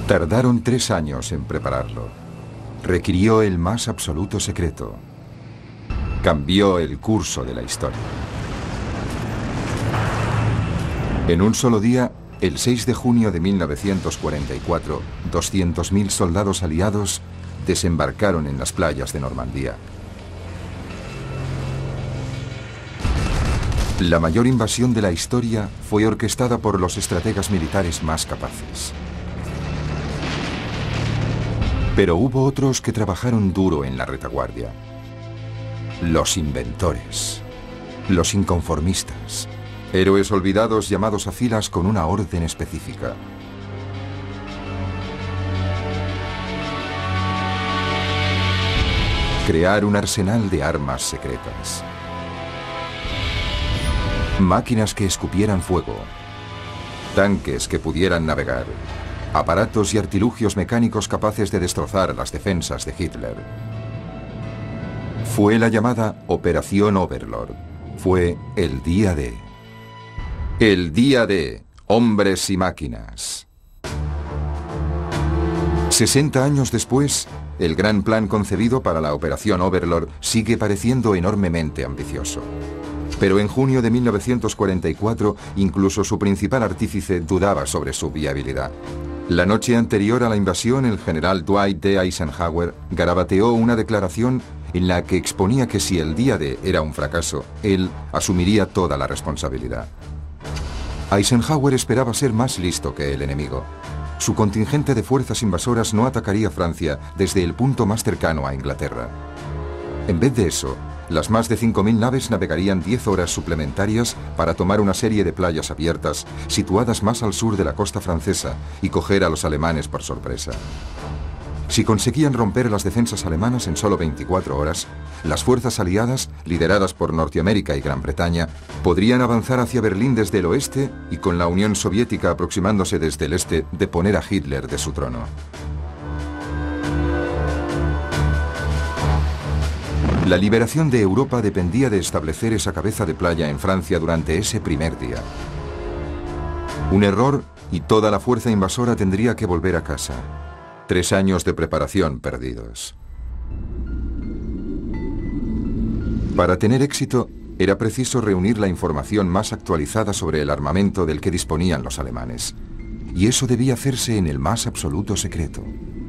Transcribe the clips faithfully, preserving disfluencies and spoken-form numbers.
Tardaron tres años en prepararlo. Requirió el más absoluto secreto. Cambió el curso de la historia. En un solo día, el seis de junio de mil novecientos cuarenta y cuatro, doscientos mil soldados aliados desembarcaron en las playas de Normandía. La mayor invasión de la historia fue orquestada por los estrategas militares más capaces. Pero hubo otros que trabajaron duro en la retaguardia. Los inventores, los inconformistas, héroes olvidados llamados a filas con una orden específica. Crear un arsenal de armas secretas. Máquinas que escupieran fuego. Tanques que pudieran navegar. Aparatos y artilugios mecánicos capaces de destrozar las defensas de Hitler. Fue la llamada Operación Overlord. Fue el día de... El día de hombres y máquinas. sesenta años después, el gran plan concebido para la Operación Overlord sigue pareciendo enormemente ambicioso. Pero en junio de mil novecientos cuarenta y cuatro, incluso su principal artífice dudaba sobre su viabilidad. La noche anterior a la invasión, el general Dwight D. Eisenhower garabateó una declaración en la que exponía que si el día D era un fracaso, él asumiría toda la responsabilidad. Eisenhower esperaba ser más listo que el enemigo. Su contingente de fuerzas invasoras no atacaría Francia desde el punto más cercano a Inglaterra. En vez de eso, las más de cinco mil naves navegarían diez horas suplementarias para tomar una serie de playas abiertas situadas más al sur de la costa francesa y coger a los alemanes por sorpresa. Si conseguían romper las defensas alemanas en solo veinticuatro horas, las fuerzas aliadas, lideradas por Norteamérica y Gran Bretaña, podrían avanzar hacia Berlín desde el oeste y, con la Unión Soviética aproximándose desde el este, deponer a Hitler de su trono. La liberación de Europa dependía de establecer esa cabeza de playa en Francia durante ese primer día. Un error y toda la fuerza invasora tendría que volver a casa. Tres años de preparación perdidos. Para tener éxito, era preciso reunir la información más actualizada sobre el armamento del que disponían los alemanes. Y eso debía hacerse en el más absoluto secreto.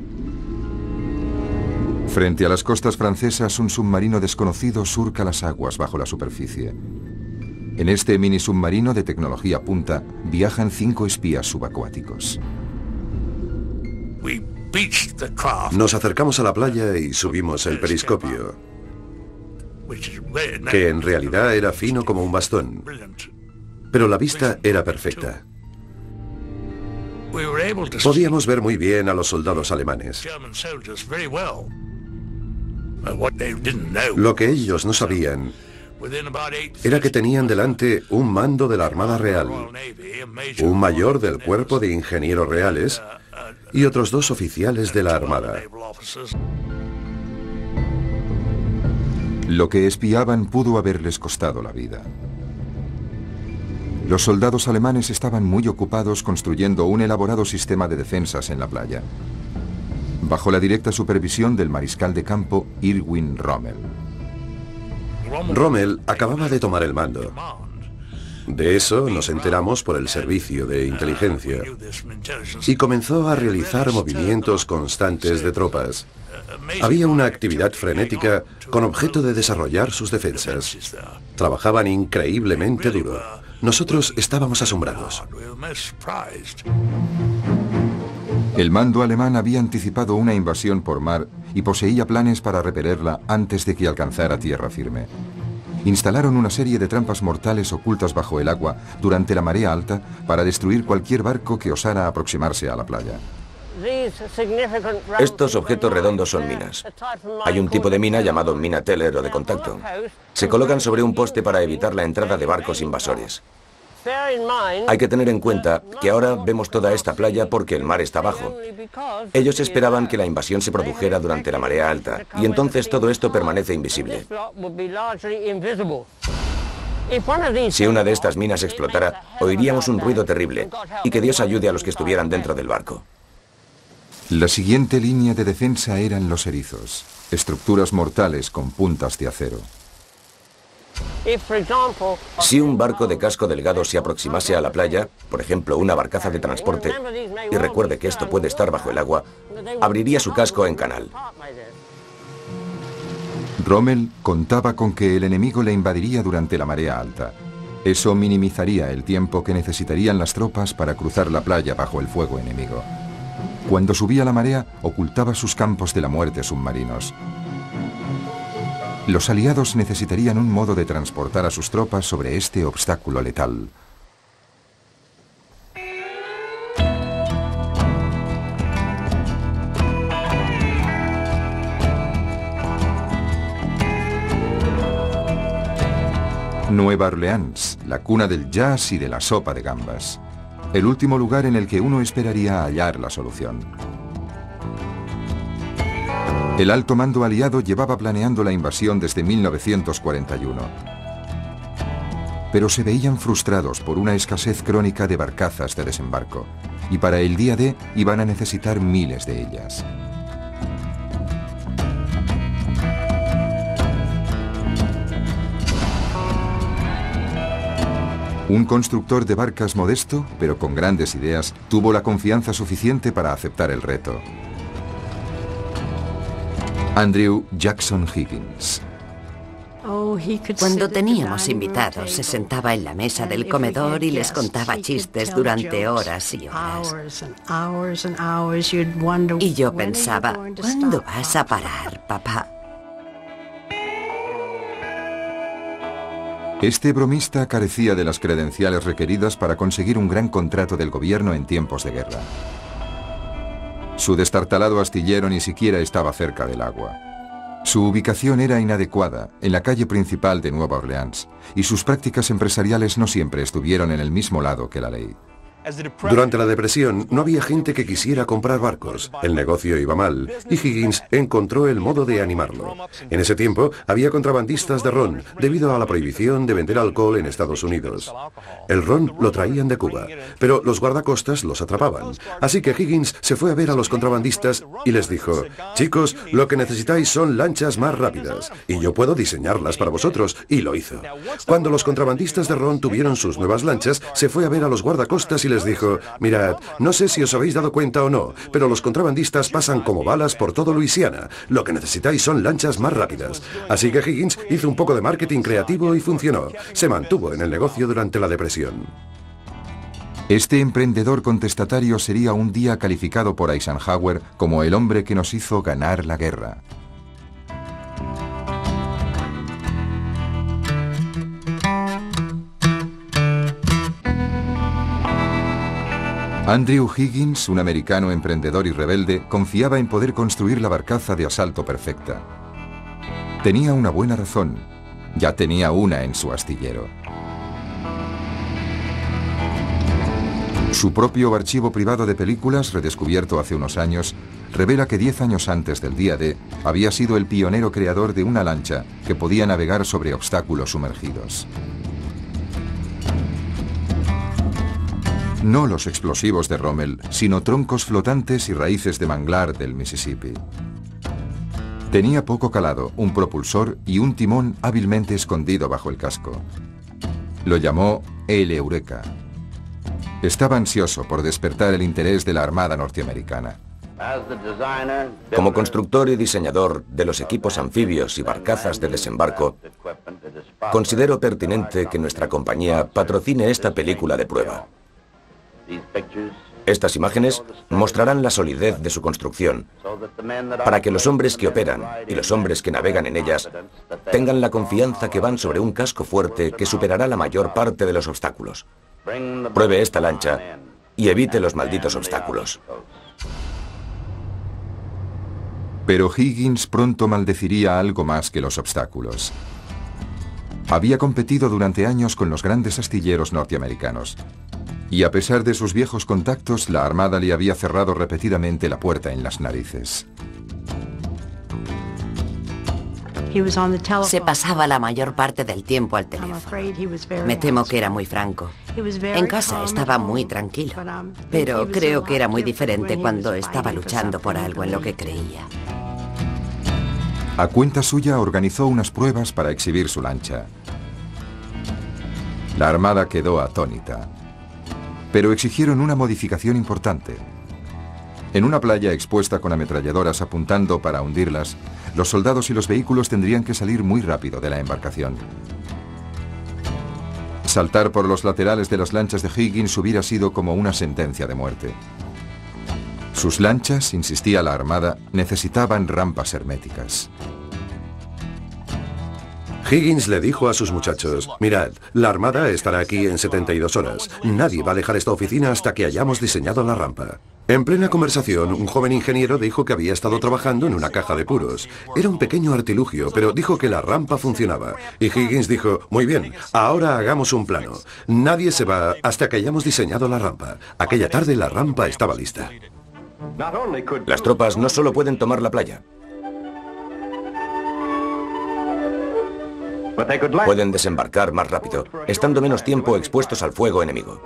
Frente a las costas francesas, un submarino desconocido surca las aguas bajo la superficie. En este mini submarino de tecnología punta viajan cinco espías subacuáticos. Nos acercamos a la playa y subimos el periscopio, que en realidad era fino como un bastón, pero la vista era perfecta. Podíamos ver muy bien a los soldados alemanes. Lo que ellos no sabían era que tenían delante un mando de la Armada Real, un mayor del Cuerpo de Ingenieros Reales y otros dos oficiales de la Armada. Lo que espiaban pudo haberles costado la vida. Los soldados alemanes estaban muy ocupados construyendo un elaborado sistema de defensas en la playa, bajo la directa supervisión del mariscal de campo Erwin Rommel. Rommel acababa de tomar el mando. De eso nos enteramos por el servicio de inteligencia y comenzó a realizar movimientos constantes de tropas. Había una actividad frenética con objeto de desarrollar sus defensas. Trabajaban increíblemente duro. Nosotros estábamos asombrados. El mando alemán había anticipado una invasión por mar y poseía planes para repelerla antes de que alcanzara tierra firme. Instalaron una serie de trampas mortales ocultas bajo el agua durante la marea alta para destruir cualquier barco que osara aproximarse a la playa. Estos objetos redondos son minas. Hay un tipo de mina llamado mina Teller o de contacto. Se colocan sobre un poste para evitar la entrada de barcos invasores. Hay que tener en cuenta que ahora vemos toda esta playa porque el mar está bajo. Ellos esperaban que la invasión se produjera durante la marea alta, y entonces todo esto permanece invisible. Si una de estas minas explotara, oiríamos un ruido terrible, y que Dios ayude a los que estuvieran dentro del barco. La siguiente línea de defensa eran los erizos, estructuras mortales con puntas de acero. Si un barco de casco delgado se aproximase a la playa, por ejemplo una barcaza de transporte, y recuerde que esto puede estar bajo el agua, abriría su casco en canal. Rommel contaba con que el enemigo le invadiría durante la marea alta. Eso minimizaría el tiempo que necesitarían las tropas para cruzar la playa bajo el fuego enemigo. Cuando subía la marea, ocultaba sus campos de la muerte submarinos. Los aliados necesitarían un modo de transportar a sus tropas sobre este obstáculo letal. Nueva Orleans, la cuna del jazz y de la sopa de gambas. El último lugar en el que uno esperaría hallar la solución. El alto mando aliado llevaba planeando la invasión desde mil novecientos cuarenta y uno. Pero se veían frustrados por una escasez crónica de barcazas de desembarco, y para el día D iban a necesitar miles de ellas. Un constructor de barcas modesto, pero con grandes ideas, tuvo la confianza suficiente para aceptar el reto. Andrew Jackson Higgins. Cuando teníamos invitados, se sentaba en la mesa del comedor y les contaba chistes durante horas y horas. Y yo pensaba, ¿cuándo vas a parar, papá? Este bromista carecía de las credenciales requeridas para conseguir un gran contrato del gobierno en tiempos de guerra. Su destartalado astillero ni siquiera estaba cerca del agua. Su ubicación era inadecuada, en la calle principal de Nueva Orleans, y sus prácticas empresariales no siempre estuvieron en el mismo lado que la ley. Durante la depresión no había gente que quisiera comprar barcos, el negocio iba mal y Higgins encontró el modo de animarlo. En ese tiempo había contrabandistas de ron debido a la prohibición de vender alcohol en Estados Unidos. El ron lo traían de Cuba, pero los guardacostas los atrapaban. Así que Higgins se fue a ver a los contrabandistas y les dijo, chicos, lo que necesitáis son lanchas más rápidas y yo puedo diseñarlas para vosotros, y lo hizo. Cuando los contrabandistas de ron tuvieron sus nuevas lanchas, se fue a ver a los guardacostas y les dijo, mirad, no sé si os habéis dado cuenta o no, pero los contrabandistas pasan como balas por todo Luisiana. Lo que necesitáis son lanchas más rápidas. Así que Higgins hizo un poco de marketing creativo y funcionó. Se mantuvo en el negocio durante la depresión. Este emprendedor contestatario sería un día calificado por Eisenhower como el hombre que nos hizo ganar la guerra. Andrew Higgins, un americano emprendedor y rebelde, confiaba en poder construir la barcaza de asalto perfecta. Tenía una buena razón. Ya tenía una en su astillero. Su propio archivo privado de películas, redescubierto hace unos años, revela que diez años antes del día D, había sido el pionero creador de una lancha que podía navegar sobre obstáculos sumergidos. No los explosivos de Rommel, sino troncos flotantes y raíces de manglar del Mississippi. Tenía poco calado, un propulsor y un timón hábilmente escondido bajo el casco. Lo llamó el Eureka. Estaba ansioso por despertar el interés de la Armada norteamericana. Como constructor y diseñador de los equipos anfibios y barcazas de desembarco, considero pertinente que nuestra compañía patrocine esta película de prueba. Estas imágenes mostrarán la solidez de su construcción, para que los hombres que operan y los hombres que navegan en ellas tengan la confianza que van sobre un casco fuerte que superará la mayor parte de los obstáculos. Pruebe esta lancha y evite los malditos obstáculos. Pero Higgins pronto maldeciría algo más que los obstáculos. Había competido durante años con los grandes astilleros norteamericanos. Y a pesar de sus viejos contactos, la Armada le había cerrado repetidamente la puerta en las narices. Se pasaba la mayor parte del tiempo al teléfono. Me temo que era muy franco. En casa estaba muy tranquilo, pero creo que era muy diferente cuando estaba luchando por algo en lo que creía. A cuenta suya organizó unas pruebas para exhibir su lancha. La Armada quedó atónita, pero exigieron una modificación importante. En una playa expuesta con ametralladoras apuntando para hundirlas, los soldados y los vehículos tendrían que salir muy rápido de la embarcación. Saltar por los laterales de las lanchas de Higgins hubiera sido como una sentencia de muerte. Sus lanchas, insistía la Armada, necesitaban rampas herméticas. Higgins le dijo a sus muchachos, mirad, la Armada estará aquí en setenta y dos horas. Nadie va a dejar esta oficina hasta que hayamos diseñado la rampa. En plena conversación, un joven ingeniero dijo que había estado trabajando en una caja de puros. Era un pequeño artilugio, pero dijo que la rampa funcionaba. Y Higgins dijo, muy bien, ahora hagamos un plano. Nadie se va hasta que hayamos diseñado la rampa. Aquella tarde la rampa estaba lista. Las tropas no solo pueden tomar la playa. Pueden desembarcar más rápido, estando menos tiempo expuestos al fuego enemigo.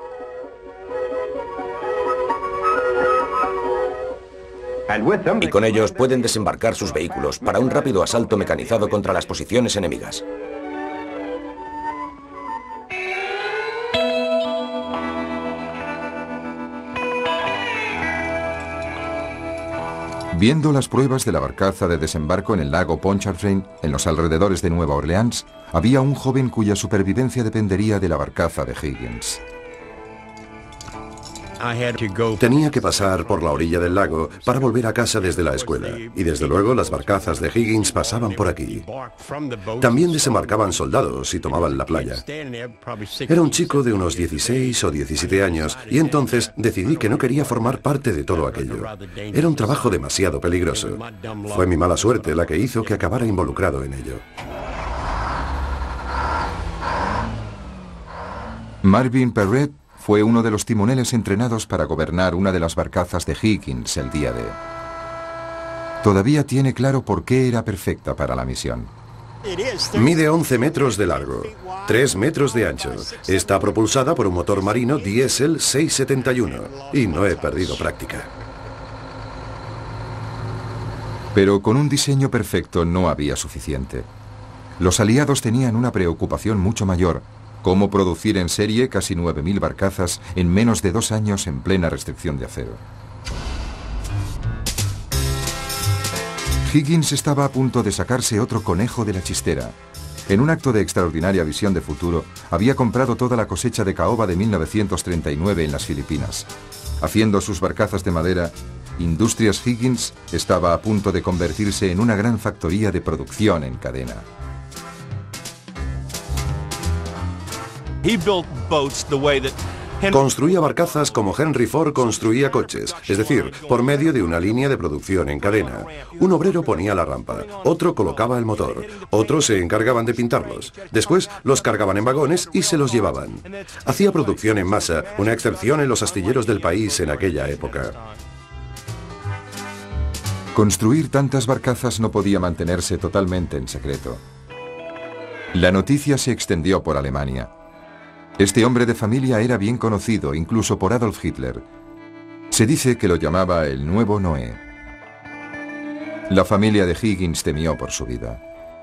Y con ellos pueden desembarcar sus vehículos para un rápido asalto mecanizado contra las posiciones enemigas. Viendo las pruebas de la barcaza de desembarco en el lago Pontchartrain, en los alrededores de Nueva Orleans, había un joven cuya supervivencia dependería de la barcaza de Higgins. Tenía que pasar por la orilla del lago para volver a casa desde la escuela, y desde luego las barcazas de Higgins pasaban por aquí. También desembarcaban soldados y tomaban la playa. Era un chico de unos dieciséis o diecisiete años, y entonces decidí que no quería formar parte de todo aquello. Era un trabajo demasiado peligroso. Fue mi mala suerte la que hizo que acabara involucrado en ello. Marvin Perret fue uno de los timoneles entrenados para gobernar una de las barcazas de Higgins el día de... Todavía tiene claro por qué era perfecta para la misión. Mide once metros de largo, tres metros de ancho. Está propulsada por un motor marino diésel seiscientos setenta y uno y no he perdido práctica. Pero con un diseño perfecto no había suficiente. Los aliados tenían una preocupación mucho mayor: cómo producir en serie casi nueve mil barcazas en menos de dos años en plena restricción de acero. Higgins estaba a punto de sacarse otro conejo de la chistera. En un acto de extraordinaria visión de futuro, había comprado toda la cosecha de caoba de mil novecientos treinta y nueve en las Filipinas. Haciendo sus barcazas de madera, Industrias Higgins estaba a punto de convertirse en una gran factoría de producción en cadena. Construía barcazas como Henry Ford construía coches, es decir, por medio de una línea de producción en cadena. Un obrero ponía la rampa, otro colocaba el motor, otros se encargaban de pintarlos. Después los cargaban en vagones y se los llevaban. Hacía producción en masa, una excepción en los astilleros del país en aquella época. Construir tantas barcazas no podía mantenerse totalmente en secreto. La noticia se extendió por Alemania. Este hombre de familia era bien conocido, incluso por Adolf Hitler. Se dice que lo llamaba el nuevo Noé. La familia de Higgins temió por su vida.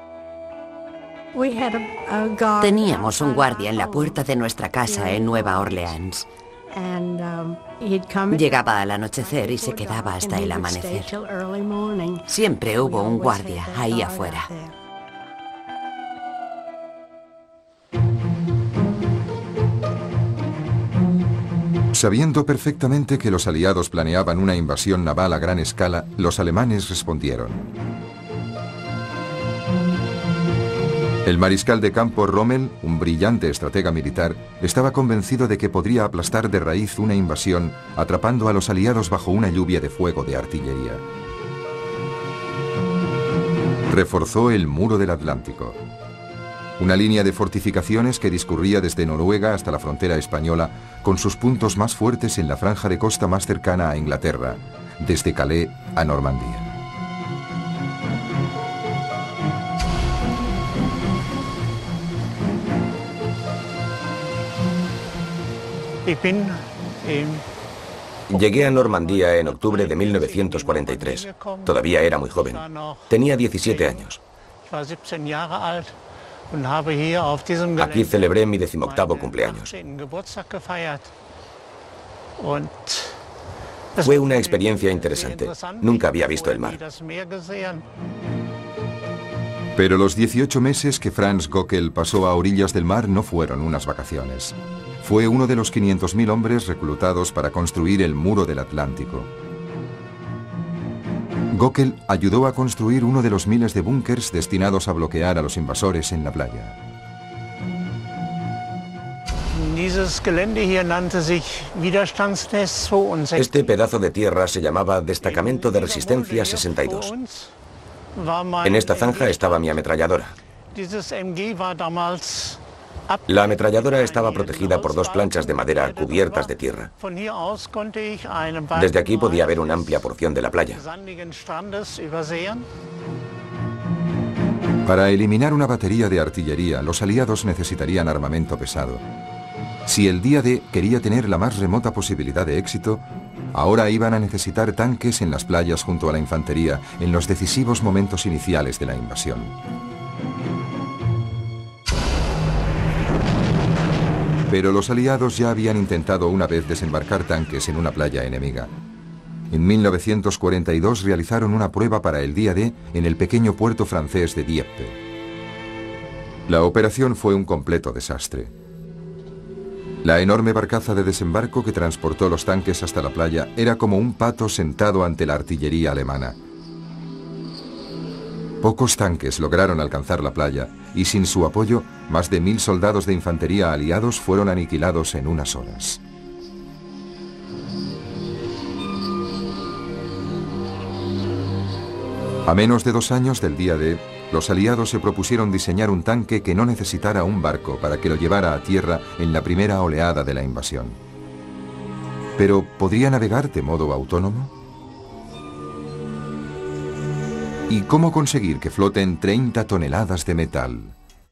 Teníamos un guardia en la puerta de nuestra casa en Nueva Orleans. Llegaba al anochecer y se quedaba hasta el amanecer. Siempre hubo un guardia ahí afuera. Sabiendo perfectamente que los aliados planeaban una invasión naval a gran escala, los alemanes respondieron. El mariscal de campo Rommel, un brillante estratega militar, estaba convencido de que podría aplastar de raíz una invasión, atrapando a los aliados bajo una lluvia de fuego de artillería. Reforzó el muro del Atlántico, una línea de fortificaciones que discurría desde Noruega hasta la frontera española, con sus puntos más fuertes en la franja de costa más cercana a Inglaterra, desde Calais a Normandía. Llegué a Normandía en octubre de mil novecientos cuarenta y tres. Todavía era muy joven. Tenía diecisiete años. Aquí celebré mi decimoctavo cumpleaños. Fue una experiencia interesante. Nunca había visto el mar. Pero los dieciocho meses que Franz Göckel pasó a orillas del mar no fueron unas vacaciones. Fue uno de los quinientos mil hombres reclutados para construir el muro del Atlántico. Göckel ayudó a construir uno de los miles de búnkers destinados a bloquear a los invasores en la playa. Este pedazo de tierra se llamaba Destacamento de Resistencia sesenta y dos. En esta zanja estaba mi ametralladora. La ametralladora estaba protegida por dos planchas de madera cubiertas de tierra. Desde aquí podía ver una amplia porción de la playa. Para eliminar una batería de artillería, los aliados necesitarían armamento pesado. Si el día D quería tener la más remota posibilidad de éxito, ahora iban a necesitar tanques en las playas junto a la infantería en los decisivos momentos iniciales de la invasión. Pero los aliados ya habían intentado una vez desembarcar tanques en una playa enemiga. En mil novecientos cuarenta y dos realizaron una prueba para el día D en el pequeño puerto francés de Dieppe. La operación fue un completo desastre. La enorme barcaza de desembarco que transportó los tanques hasta la playa era como un pato sentado ante la artillería alemana. Pocos tanques lograron alcanzar la playa y sin su apoyo, más de mil soldados de infantería aliados fueron aniquilados en unas horas. A menos de dos años del día D, los aliados se propusieron diseñar un tanque que no necesitara un barco para que lo llevara a tierra en la primera oleada de la invasión. Pero, ¿podría navegar de modo autónomo? ¿Y cómo conseguir que floten treinta toneladas de metal?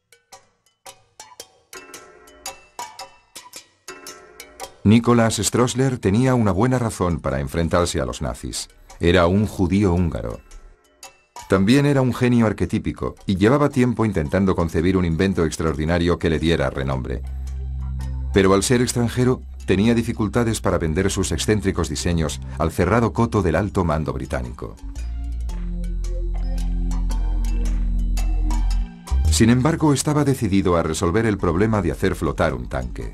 Nicholas Stroessler tenía una buena razón para enfrentarse a los nazis. Era un judío húngaro. También era un genio arquetípico y llevaba tiempo intentando concebir un invento extraordinario que le diera renombre. Pero al ser extranjero, tenía dificultades para vender sus excéntricos diseños al cerrado coto del alto mando británico. Sin embargo, estaba decidido a resolver el problema de hacer flotar un tanque.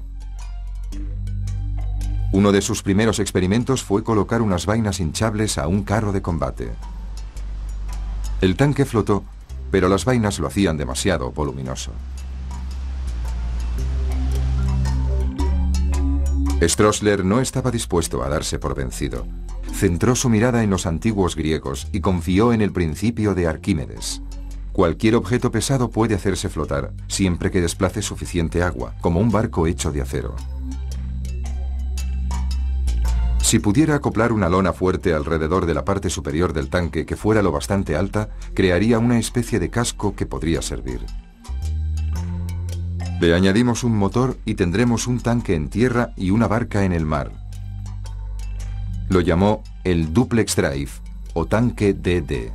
Uno de sus primeros experimentos fue colocar unas vainas hinchables a un carro de combate. El tanque flotó, pero las vainas lo hacían demasiado voluminoso. Stroessler no estaba dispuesto a darse por vencido. Centró su mirada en los antiguos griegos y confió en el principio de Arquímedes. Cualquier objeto pesado puede hacerse flotar, siempre que desplace suficiente agua, como un barco hecho de acero. Si pudiera acoplar una lona fuerte alrededor de la parte superior del tanque que fuera lo bastante alta, crearía una especie de casco que podría servir. Le añadimos un motor y tendremos un tanque en tierra y una barca en el mar. Lo llamó el Duplex Drive o tanque D D.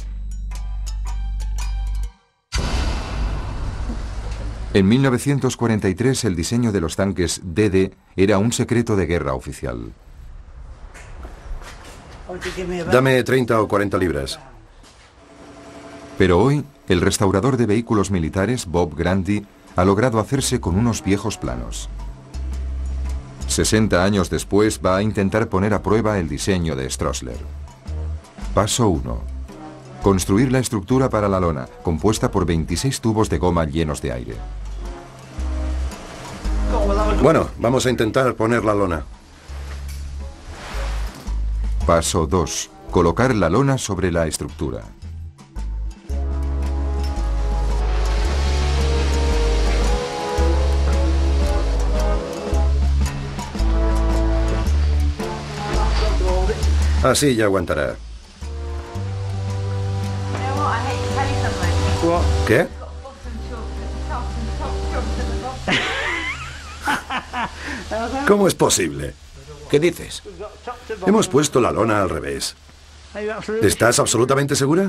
En mil novecientos cuarenta y tres el diseño de los tanques D D era un secreto de guerra oficial. Dame treinta o cuarenta libras. Pero hoy, el restaurador de vehículos militares, Bob Grandy, ha logrado hacerse con unos viejos planos. sesenta años después va a intentar poner a prueba el diseño de Stroessler. Paso uno. Construir la estructura para la lona, compuesta por veintiséis tubos de goma llenos de aire. Bueno, vamos a intentar poner la lona. Paso dos. Colocar la lona sobre la estructura. Así ya aguantará. ¿Qué? ¿Cómo es posible? ¿Qué dices? Hemos puesto la lona al revés. ¿Estás absolutamente segura?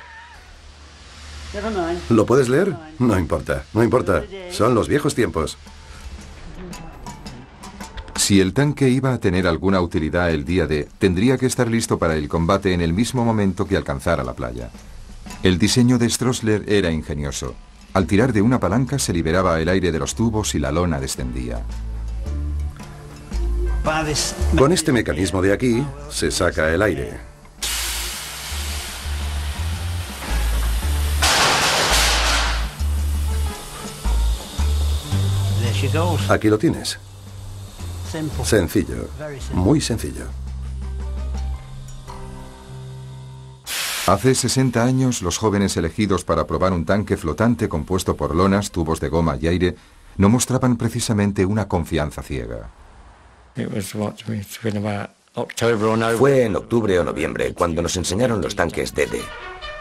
¿Lo puedes leer? No importa, no importa. Son los viejos tiempos. Si el tanque iba a tener alguna utilidad el día D, tendría que estar listo para el combate en el mismo momento que alcanzara la playa. El diseño de Stroessler era ingenioso. Al tirar de una palanca se liberaba el aire de los tubos y la lona descendía. Con este mecanismo de aquí se saca el aire. Aquí lo tienes. Sencillo, muy sencillo. Hace sesenta años, los jóvenes elegidos para probar un tanque flotante compuesto por lonas, tubos de goma y aire no mostraban precisamente una confianza ciega. Fue en octubre o noviembre cuando nos enseñaron los tanques D D.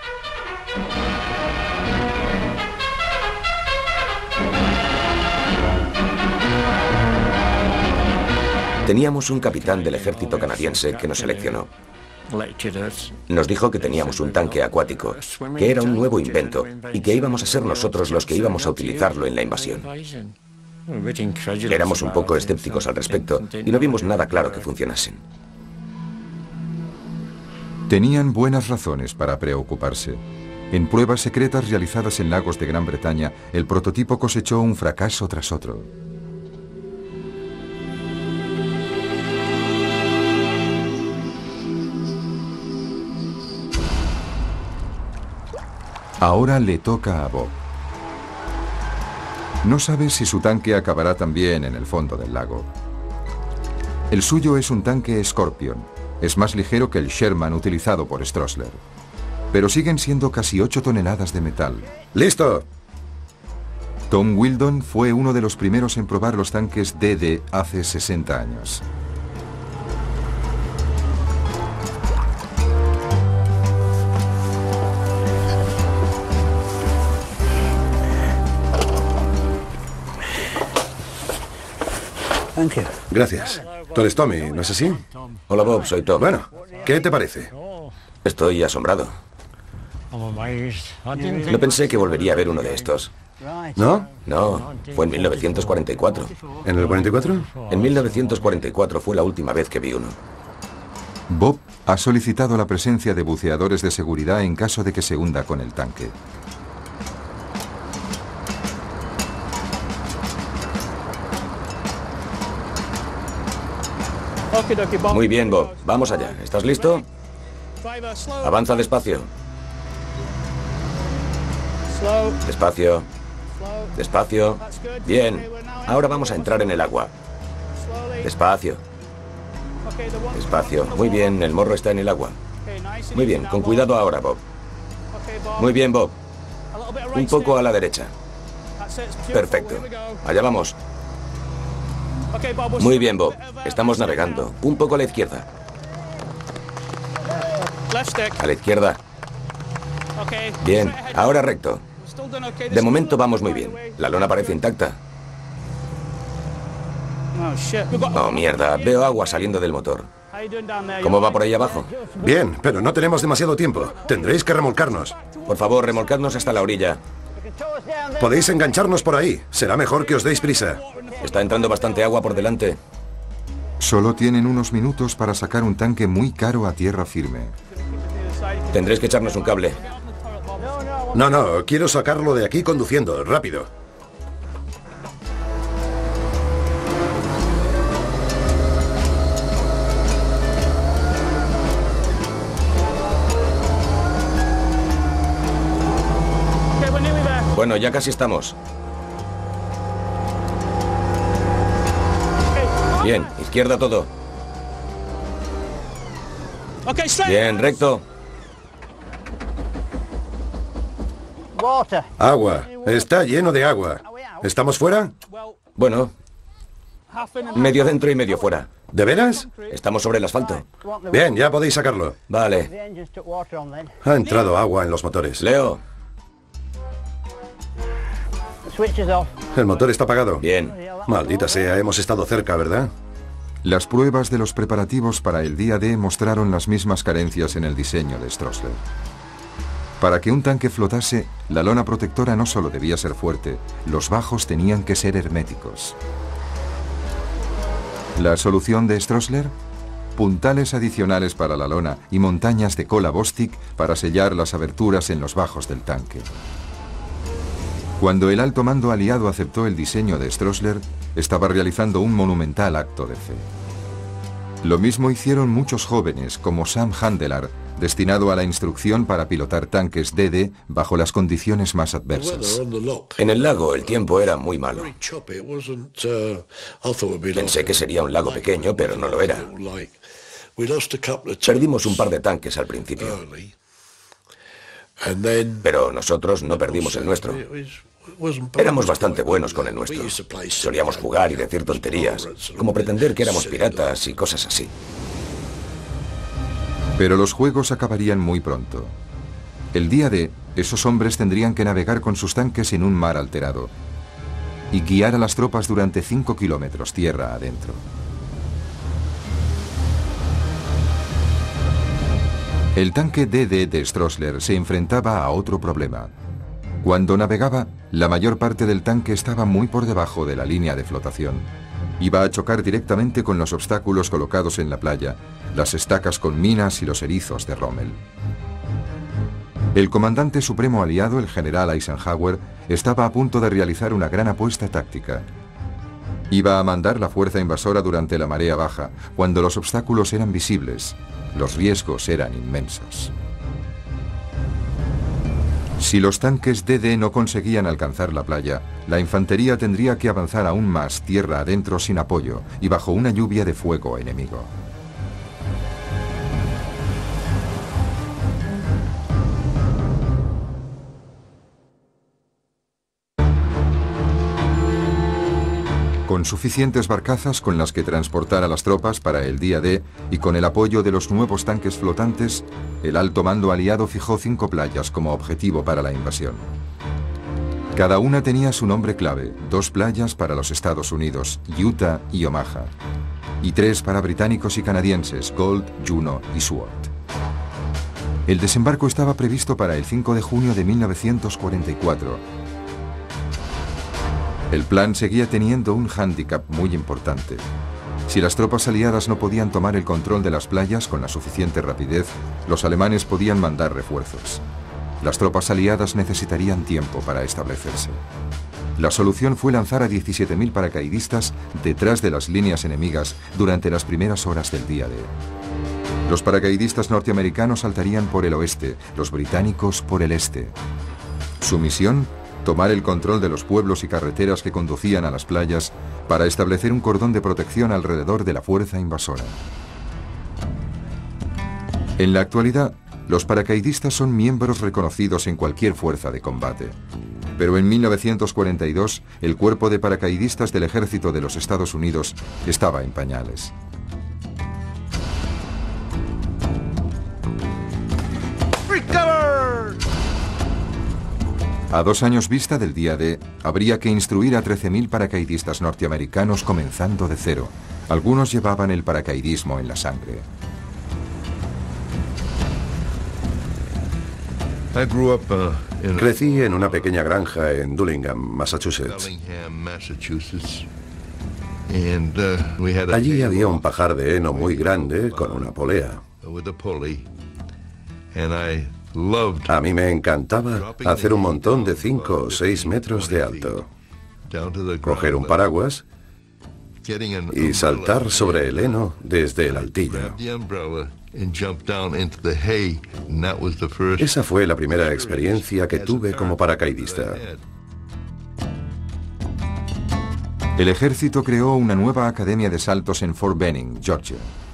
Teníamos un capitán del ejército canadiense que nos seleccionó. Nos dijo que teníamos un tanque acuático, que era un nuevo invento y que íbamos a ser nosotros los que íbamos a utilizarlo en la invasión. Éramos un poco escépticos al respecto y no vimos nada claro que funcionasen. Tenían buenas razones para preocuparse. En pruebas secretas realizadas en lagos de Gran Bretaña, el prototipo cosechó un fracaso tras otro. Ahora le toca a Bob. No sabe si su tanque acabará también en el fondo del lago. El suyo es un tanque Scorpion. Es más ligero que el Sherman utilizado por Stroessler. Pero siguen siendo casi ocho toneladas de metal. ¡Listo! Tom Wildon fue uno de los primeros en probar los tanques D D hace sesenta años. Gracias. Tú eres Tommy, ¿no es así? Hola Bob, soy Tom. Bueno, ¿qué te parece? Estoy asombrado. No pensé que volvería a ver uno de estos. ¿No? No, fue en mil novecientos cuarenta y cuatro. ¿En el cuarenta y cuatro? En mil novecientos cuarenta y cuatro fue la última vez que vi uno. Bob ha solicitado la presencia de buceadores de seguridad en caso de que se hunda con el tanque. Muy bien, Bob. Vamos allá. ¿Estás listo? Avanza despacio. Despacio. Despacio. Bien. Ahora vamos a entrar en el agua. Despacio. Despacio. Muy bien, el morro está en el agua. Muy bien, con cuidado ahora, Bob. Muy bien, Bob. Un poco a la derecha. Perfecto. Allá vamos. Muy bien, Bob. Estamos navegando. Un poco a la izquierda. A la izquierda. Bien, ahora recto. De momento vamos muy bien. La lona parece intacta. Oh, mierda. Veo agua saliendo del motor. ¿Cómo va por ahí abajo? Bien, pero no tenemos demasiado tiempo. Tendréis que remolcarnos. Por favor, remolcadnos hasta la orilla. Podéis engancharnos por ahí. Será mejor que os deis prisa. Está entrando bastante agua por delante. Solo tienen unos minutos para sacar un tanque muy caro a tierra firme. Tendréis que echarnos un cable. No, no, quiero sacarlo de aquí conduciendo. Rápido. Bueno, ya casi estamos. Bien, izquierda todo. Bien, recto. Agua. Está lleno de agua. ¿Estamos fuera? Bueno, medio dentro y medio fuera. ¿De veras? Estamos sobre el asfalto. Bien, ya podéis sacarlo. Vale. Ha entrado agua en los motores. Leo. El motor está apagado. Bien. Maldita sea, hemos estado cerca, ¿verdad? Las pruebas de los preparativos para el día D mostraron las mismas carencias en el diseño de Stroessler. Para que un tanque flotase, la lona protectora no solo debía ser fuerte, los bajos tenían que ser herméticos. ¿La solución de Stroessler? Puntales adicionales para la lona y montañas de cola Bostik para sellar las aberturas en los bajos del tanque. Cuando el alto mando aliado aceptó el diseño de Stroessler, estaba realizando un monumental acto de fe. Lo mismo hicieron muchos jóvenes, como Sam Handelar, destinado a la instrucción para pilotar tanques D D bajo las condiciones más adversas. En el lago el tiempo era muy malo. Pensé que sería un lago pequeño, pero no lo era. Perdimos un par de tanques al principio. Pero nosotros no perdimos el nuestro. Éramos bastante buenos con el nuestro. Solíamos jugar y decir tonterías, como pretender que éramos piratas y cosas así. Pero los juegos acabarían muy pronto. El día D, esos hombres tendrían que navegar con sus tanques en un mar alterado y guiar a las tropas durante cinco kilómetros tierra adentro. El tanque D D de Stroessler se enfrentaba a otro problema. Cuando navegaba, la mayor parte del tanque estaba muy por debajo de la línea de flotación. Iba a chocar directamente con los obstáculos colocados en la playa, las estacas con minas y los erizos de Rommel. El comandante supremo aliado, el general Eisenhower, estaba a punto de realizar una gran apuesta táctica. Iba a mandar la fuerza invasora durante la marea baja, cuando los obstáculos eran visibles. Los riesgos eran inmensos. Si los tanques D D no conseguían alcanzar la playa, la infantería tendría que avanzar aún más tierra adentro sin apoyo y bajo una lluvia de fuego enemigo. Con suficientes barcazas con las que transportar a las tropas para el día D y con el apoyo de los nuevos tanques flotantes, el alto mando aliado fijó cinco playas como objetivo para la invasión. Cada una tenía su nombre clave, dos playas para los Estados Unidos, Utah y Omaha, y tres para británicos y canadienses, Gold, Juno y Sword. El desembarco estaba previsto para el cinco de junio de mil novecientos cuarenta y cuatro. El plan seguía teniendo un hándicap muy importante. Si las tropas aliadas no podían tomar el control de las playas con la suficiente rapidez, los alemanes podían mandar refuerzos. Las tropas aliadas necesitarían tiempo para establecerse. La solución fue lanzar a diecisiete mil paracaidistas detrás de las líneas enemigas durante las primeras horas del día D. Los paracaidistas norteamericanos saltarían por el oeste, los británicos por el este. Su misión: tomar el control de los pueblos y carreteras que conducían a las playas para establecer un cordón de protección alrededor de la fuerza invasora. En la actualidad, los paracaidistas son miembros reconocidos en cualquier fuerza de combate. Pero en mil novecientos cuarenta y dos, el cuerpo de paracaidistas del ejército de los Estados Unidos estaba en pañales. A dos años vista del día D, habría que instruir a trece mil paracaidistas norteamericanos comenzando de cero. Algunos llevaban el paracaidismo en la sangre. Crecí en una pequeña granja en Dullingham, Massachusetts. Allí había un pajar de heno muy grande con una polea. A mí me encantaba hacer un montón de cinco o seis metros de alto, coger un paraguas y saltar sobre el heno desde el altillo. Esa fue la primera experiencia que tuve como paracaidista. El ejército creó una nueva academia de saltos en Fort Benning, Georgia.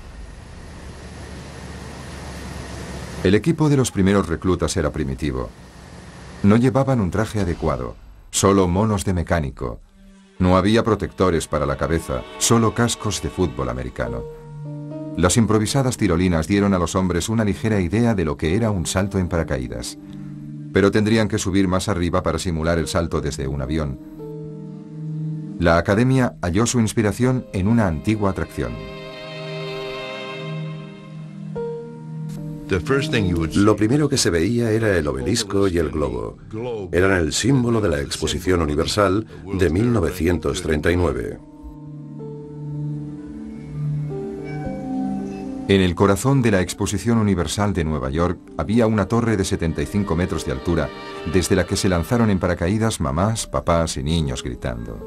El equipo de los primeros reclutas era primitivo. No llevaban un traje adecuado, solo monos de mecánico. No había protectores para la cabeza, solo cascos de fútbol americano. Las improvisadas tirolinas dieron a los hombres una ligera idea de lo que era un salto en paracaídas. Pero tendrían que subir más arriba para simular el salto desde un avión, La academia halló su inspiración en una antigua atracción. Lo primero que se veía era el obelisco y el globo. Eran el símbolo de la Exposición Universal de mil novecientos treinta y nueve. En el corazón de la Exposición Universal de Nueva York había una torre de setenta y cinco metros de altura, desde la que se lanzaron en paracaídas mamás, papás y niños gritando.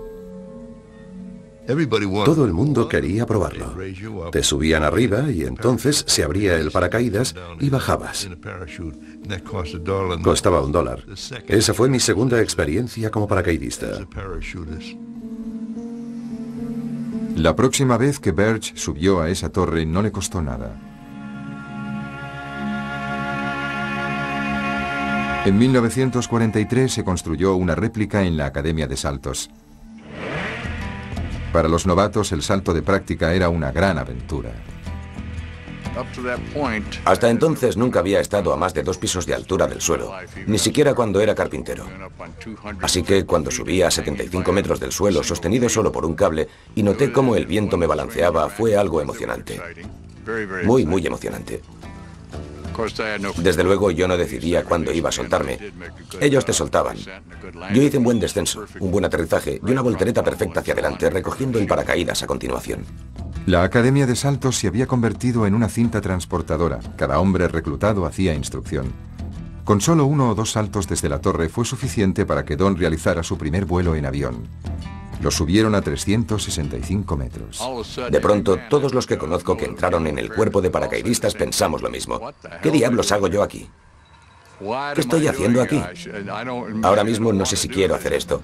Todo el mundo quería probarlo. Te subían arriba y entonces se abría el paracaídas y bajabas. Costaba un dólar. Esa fue mi segunda experiencia como paracaidista. La próxima vez que Birch subió a esa torre no le costó nada. En mil novecientos cuarenta y tres se construyó una réplica en la Academia de Saltos. Para los novatos, el salto de práctica era una gran aventura. Hasta entonces nunca había estado a más de dos pisos de altura del suelo, ni siquiera cuando era carpintero. Así que cuando subí a setenta y cinco metros del suelo, sostenido solo por un cable, y noté cómo el viento me balanceaba, fue algo emocionante. Muy, muy emocionante. Desde luego yo no decidía cuándo iba a soltarme. Ellos te soltaban. Yo hice un buen descenso, un buen aterrizaje y una voltereta perfecta hacia adelante, recogiendo el paracaídas a continuación. La Academia de Saltos se había convertido en una cinta transportadora. Cada hombre reclutado hacía instrucción. Con solo uno o dos saltos desde la torre fue suficiente para que Don realizara su primer vuelo en avión. Lo subieron a trescientos sesenta y cinco metros. De pronto, todos los que conozco que entraron en el cuerpo de paracaidistas pensamos lo mismo. ¿Qué diablos hago yo aquí? ¿Qué estoy haciendo aquí? Ahora mismo no sé si quiero hacer esto.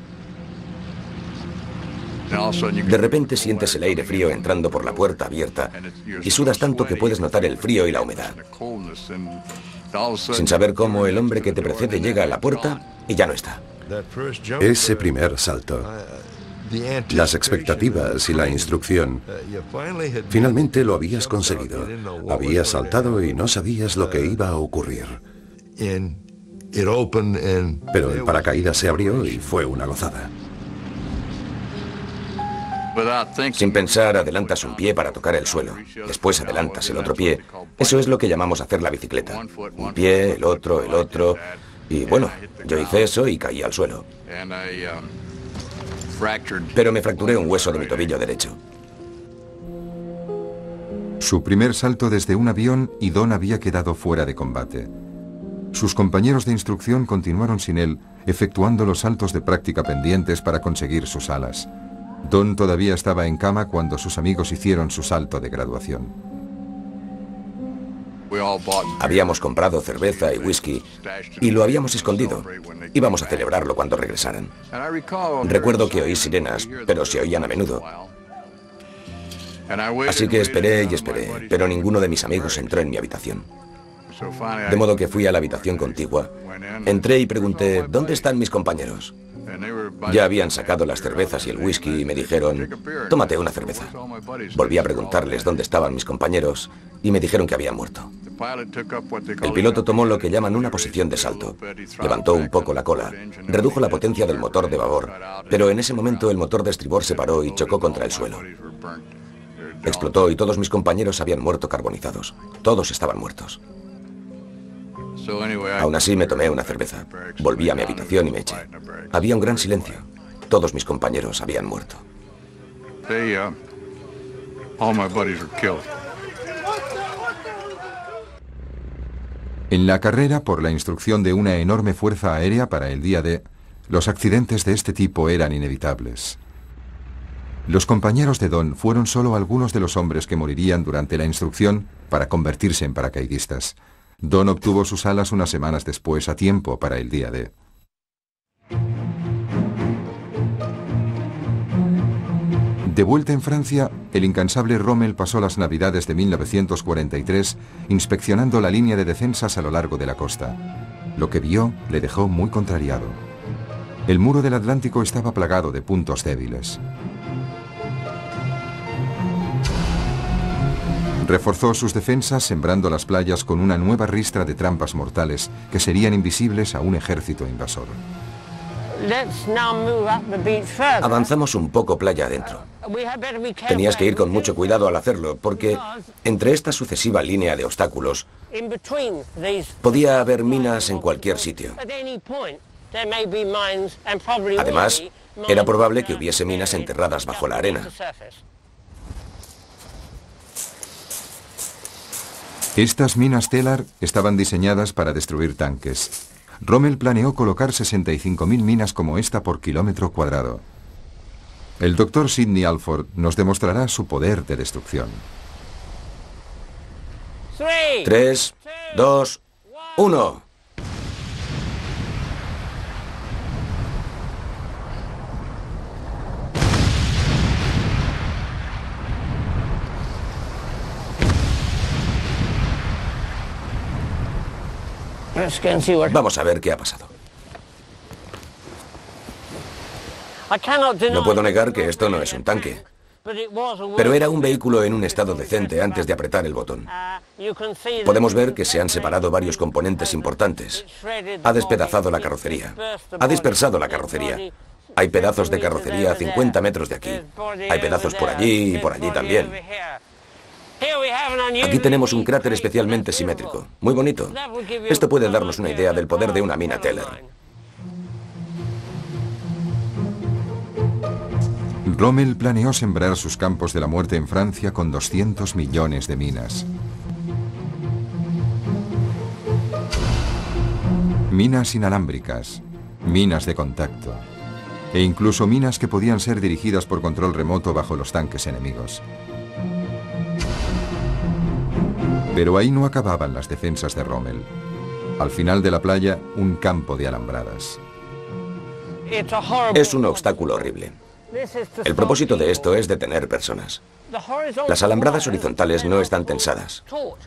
De repente sientes el aire frío entrando por la puerta abierta y sudas tanto que puedes notar el frío y la humedad. Sin saber cómo, el hombre que te precede llega a la puerta y ya no está. Ese primer salto, las expectativas y la instrucción. Finalmente lo habías conseguido. Habías saltado y no sabías lo que iba a ocurrir. Pero el paracaídas se abrió y fue una gozada. Sin pensar, adelantas un pie para tocar el suelo. Después adelantas el otro pie. Eso es lo que llamamos hacer la bicicleta. Un pie, el otro, el otro. Y bueno, yo hice eso y caí al suelo. Pero me fracturé un hueso de mi tobillo derecho. Su primer salto desde un avión y Don había quedado fuera de combate. Sus compañeros de instrucción continuaron sin él, efectuando los saltos de práctica pendientes para conseguir sus alas. Don todavía estaba en cama cuando sus amigos hicieron su salto de graduación. Habíamos comprado cerveza y whisky y lo habíamos escondido. Íbamos a celebrarlo cuando regresaran. Recuerdo que oí sirenas, pero se oían a menudo. Así que esperé y esperé, pero ninguno de mis amigos entró en mi habitación. De modo que fui a la habitación contigua. Entré y pregunté, ¿dónde están mis compañeros? Ya habían sacado las cervezas y el whisky y me dijeron, tómate una cerveza. Volví a preguntarles dónde estaban mis compañeros y me dijeron que habían muerto. El piloto tomó lo que llaman una posición de salto. Levantó un poco la cola, redujo la potencia del motor de babor, pero en ese momento el motor de estribor se paró y chocó contra el suelo. Explotó y todos mis compañeros habían muerto carbonizados. Todos estaban muertos. Aún así me tomé una cerveza. Volví a mi habitación y me eché. Había un gran silencio. Todos mis compañeros habían muerto. En la carrera por la instrucción de una enorme fuerza aérea para el día D, los accidentes de este tipo eran inevitables. Los compañeros de Don fueron solo algunos de los hombres que morirían durante la instrucción para convertirse en paracaidistas. Don obtuvo sus alas unas semanas después, a tiempo para el día D. De vuelta en Francia, el incansable Rommel pasó las navidades de mil novecientos cuarenta y tres inspeccionando la línea de defensas a lo largo de la costa. Lo que vio le dejó muy contrariado. El muro del Atlántico estaba plagado de puntos débiles. Reforzó sus defensas sembrando las playas con una nueva ristra de trampas mortales que serían invisibles a un ejército invasor. Avanzamos un poco playa adentro. Tenías que ir con mucho cuidado al hacerlo, porque entre esta sucesiva línea de obstáculos podía haber minas en cualquier sitio. Además, era probable que hubiese minas enterradas bajo la arena. Estas minas Telar estaban diseñadas para destruir tanques. Rommel planeó colocar sesenta y cinco mil minas como esta por kilómetro cuadrado. El doctor Sidney Alford nos demostrará su poder de destrucción. Tres, dos, uno. Vamos a ver qué ha pasado. No puedo negar que esto no es un tanque, pero era un vehículo en un estado decente antes de apretar el botón. Podemos ver que se han separado varios componentes importantes. Ha despedazado la carrocería. Ha dispersado la carrocería. Hay pedazos de carrocería a cincuenta metros de aquí. Hay pedazos por allí y por allí también. Aquí tenemos un cráter especialmente simétrico. Muy bonito. Esto puede darnos una idea del poder de una mina Teller. Rommel planeó sembrar sus campos de la muerte en Francia con doscientos millones de minas. Minas inalámbricas, minas de contacto e incluso minas que podían ser dirigidas por control remoto bajo los tanques enemigos. Pero ahí no acababan las defensas de Rommel. Al final de la playa, un campo de alambradas. Es un obstáculo horrible. El propósito de esto es detener personas. Las alambradas horizontales no están tensadas.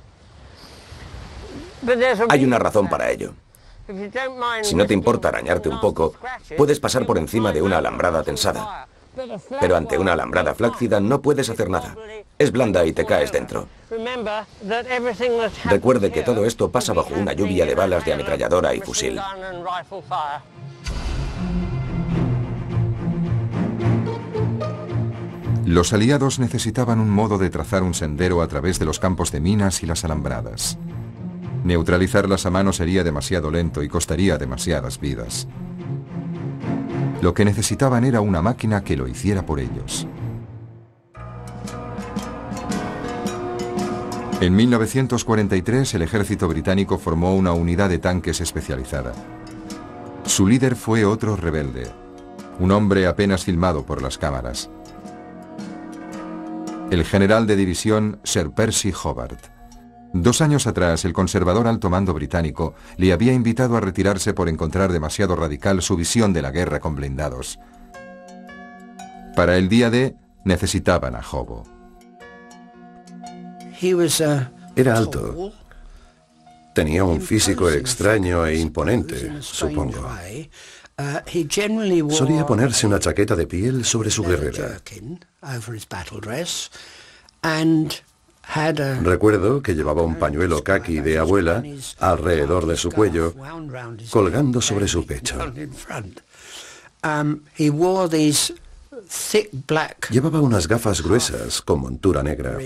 Hay una razón para ello. Si no te importa arañarte un poco, puedes pasar por encima de una alambrada tensada. Pero ante una alambrada flácida no puedes hacer nada. Es blanda y te caes dentro. Recuerde que todo esto pasa bajo una lluvia de balas de ametralladora y fusil. Los aliados necesitaban un modo de trazar un sendero a través de los campos de minas y las alambradas. Neutralizarlas a mano sería demasiado lento y costaría demasiadas vidas. Lo que necesitaban era una máquina que lo hiciera por ellos. En mil novecientos cuarenta y tres, el ejército británico formó una unidad de tanques especializada. Su líder fue otro rebelde, un hombre apenas filmado por las cámaras. El general de división Sir Percy Hobart. Dos años atrás, el conservador alto mando británico le había invitado a retirarse por encontrar demasiado radical su visión de la guerra con blindados. Para el día D, necesitaban a Hobo. Era alto. Tenía un físico extraño e imponente, supongo. Solía ponerse una chaqueta de piel sobre su guerrera. Recuerdo que llevaba un pañuelo caqui de abuela alrededor de su cuello, colgando sobre su pecho. Llevaba unas gafas gruesas con montura negra.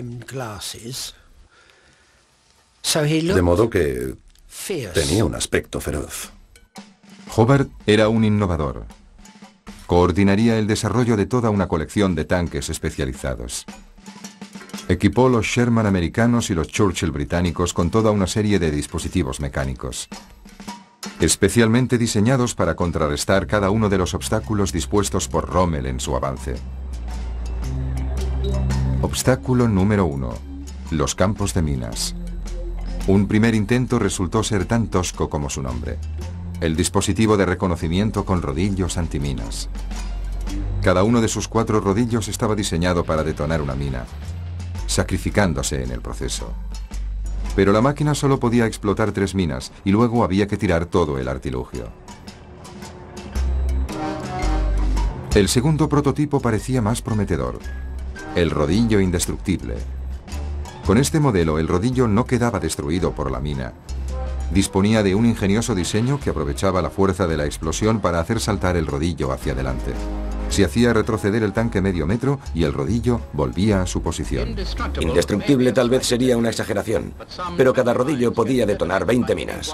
De modo que tenía un aspecto feroz. Hobart era un innovador. Coordinaría el desarrollo de toda una colección de tanques especializados. Equipó los Sherman americanos y los Churchill británicos con toda una serie de dispositivos mecánicos, especialmente diseñados para contrarrestar cada uno de los obstáculos dispuestos por Rommel en su avance. Obstáculo número uno: los campos de minas. Un primer intento resultó ser tan tosco como su nombre: el dispositivo de reconocimiento con rodillos antiminas. Cada uno de sus cuatro rodillos estaba diseñado para detonar una mina, sacrificándose en el proceso. Pero la máquina solo podía explotar tres minas y luego había que tirar todo el artilugio. El segundo prototipo parecía más prometedor: el rodillo indestructible. Con este modelo, el rodillo no quedaba destruido por la mina, Disponía de un ingenioso diseño que aprovechaba la fuerza de la explosión para hacer saltar el rodillo hacia adelante. Se hacía retroceder el tanque medio metro y el rodillo volvía a su posición. Indestructible tal vez sería una exageración, pero cada rodillo podía detonar veinte minas.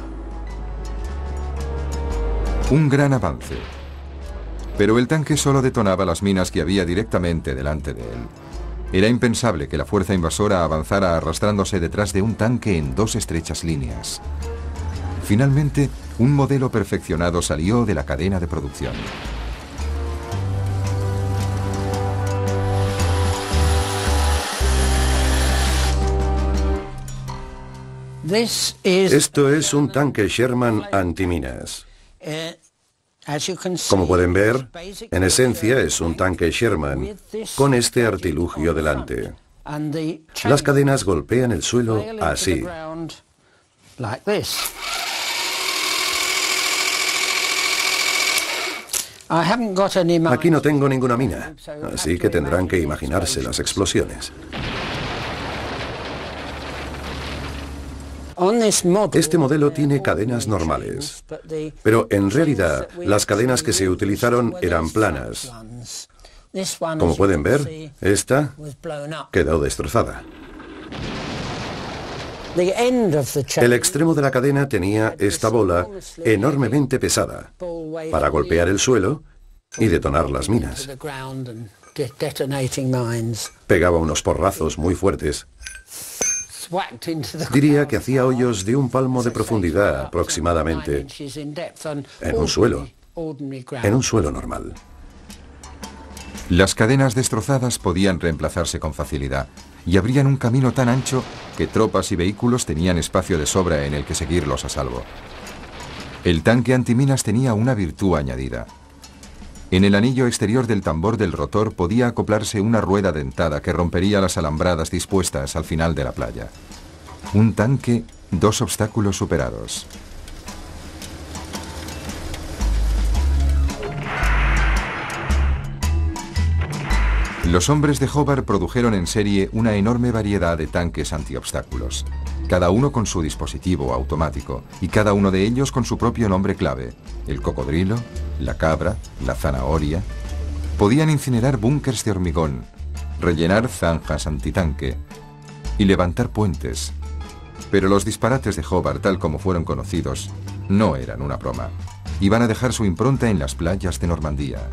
Un gran avance. Pero el tanque solo detonaba las minas que había directamente delante de él. Era impensable que la fuerza invasora avanzara arrastrándose detrás de un tanque en dos estrechas líneas. Finalmente, un modelo perfeccionado salió de la cadena de producción. Esto es un tanque Sherman antiminas. Como pueden ver, en esencia es un tanque Sherman con este artilugio delante. Las cadenas golpean el suelo así. Aquí no tengo ninguna mina, así que tendrán que imaginarse las explosiones. Este modelo tiene cadenas normales, pero en realidad las cadenas que se utilizaron eran planas. Como pueden ver, esta quedó destrozada. El extremo de la cadena tenía esta bola enormemente pesada para golpear el suelo y detonar las minas. Pegaba unos porrazos muy fuertes. Diría que hacía hoyos de un palmo de profundidad aproximadamente en un suelo, en un suelo normal. Las cadenas destrozadas podían reemplazarse con facilidad y abrían un camino tan ancho que tropas y vehículos tenían espacio de sobra en el que seguirlos a salvo. El tanque antiminas tenía una virtud añadida. En el anillo exterior del tambor del rotor podía acoplarse una rueda dentada que rompería las alambradas dispuestas al final de la playa. Un tanque, dos obstáculos superados. Los hombres de Hobart produjeron en serie una enorme variedad de tanques antiobstáculos, cada uno con su dispositivo automático y cada uno de ellos con su propio nombre clave: el cocodrilo, la cabra, la zanahoria. Podían incinerar búnkers de hormigón, rellenar zanjas antitanque y levantar puentes. Pero los disparates de Hobart, tal como fueron conocidos, no eran una broma. Iban a dejar su impronta en las playas de Normandía.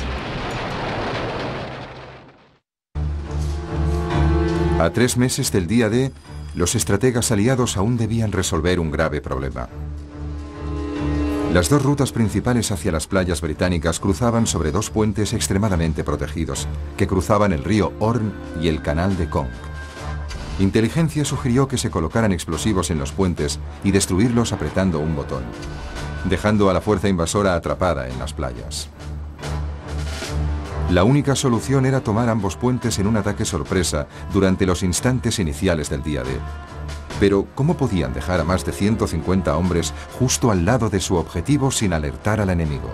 A tres meses del día D, los estrategas aliados aún debían resolver un grave problema. Las dos rutas principales hacia las playas británicas cruzaban sobre dos puentes extremadamente protegidos, que cruzaban el río Orne y el canal de Conques. Inteligencia sugirió que se colocaran explosivos en los puentes y destruirlos apretando un botón, dejando a la fuerza invasora atrapada en las playas. La única solución era tomar ambos puentes en un ataque sorpresa durante los instantes iniciales del día D. Pero, ¿cómo podían dejar a más de ciento cincuenta hombres justo al lado de su objetivo sin alertar al enemigo?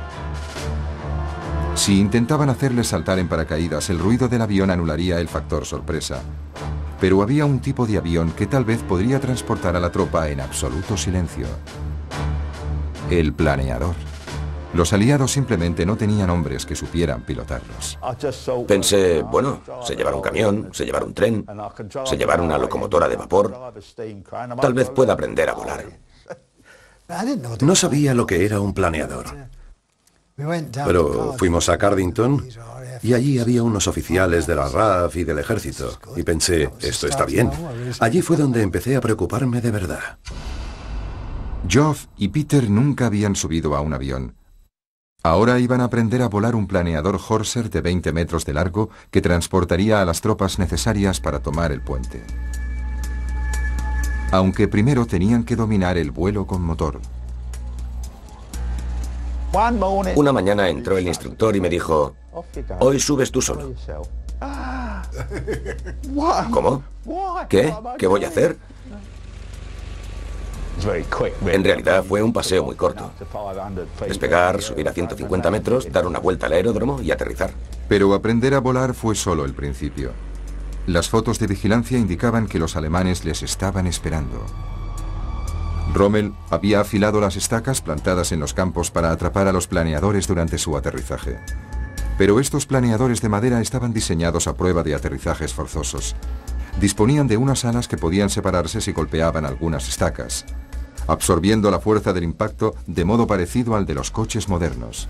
Si intentaban hacerles saltar en paracaídas, el ruido del avión anularía el factor sorpresa. Pero había un tipo de avión que tal vez podría transportar a la tropa en absoluto silencio: el planeador. Los aliados simplemente no tenían hombres que supieran pilotarlos. Pensé, bueno, se llevará un camión, se llevará un tren, se llevará una locomotora de vapor. Tal vez pueda aprender a volar. No sabía lo que era un planeador. Pero fuimos a Cardington y allí había unos oficiales de la R A F y del ejército. Y pensé, esto está bien. Allí fue donde empecé a preocuparme de verdad. Geoff y Peter nunca habían subido a un avión. Ahora iban a aprender a volar un planeador Horser de veinte metros de largo que transportaría a las tropas necesarias para tomar el puente. Aunque primero tenían que dominar el vuelo con motor. Una mañana entró el instructor y me dijo, hoy subes tú solo. ¿Cómo? ¿Qué? ¿Qué voy a hacer? En realidad fue un paseo muy corto. Despegar, subir a ciento cincuenta metros, dar una vuelta al aeródromo y aterrizar. Pero aprender a volar fue solo el principio. Las fotos de vigilancia indicaban que los alemanes les estaban esperando. Rommel había afilado las estacas plantadas en los campos para atrapar a los planeadores durante su aterrizaje. Pero estos planeadores de madera estaban diseñados a prueba de aterrizajes forzosos. Disponían de unas alas que podían separarse si golpeaban algunas estacas, absorbiendo la fuerza del impacto de modo parecido al de los coches modernos.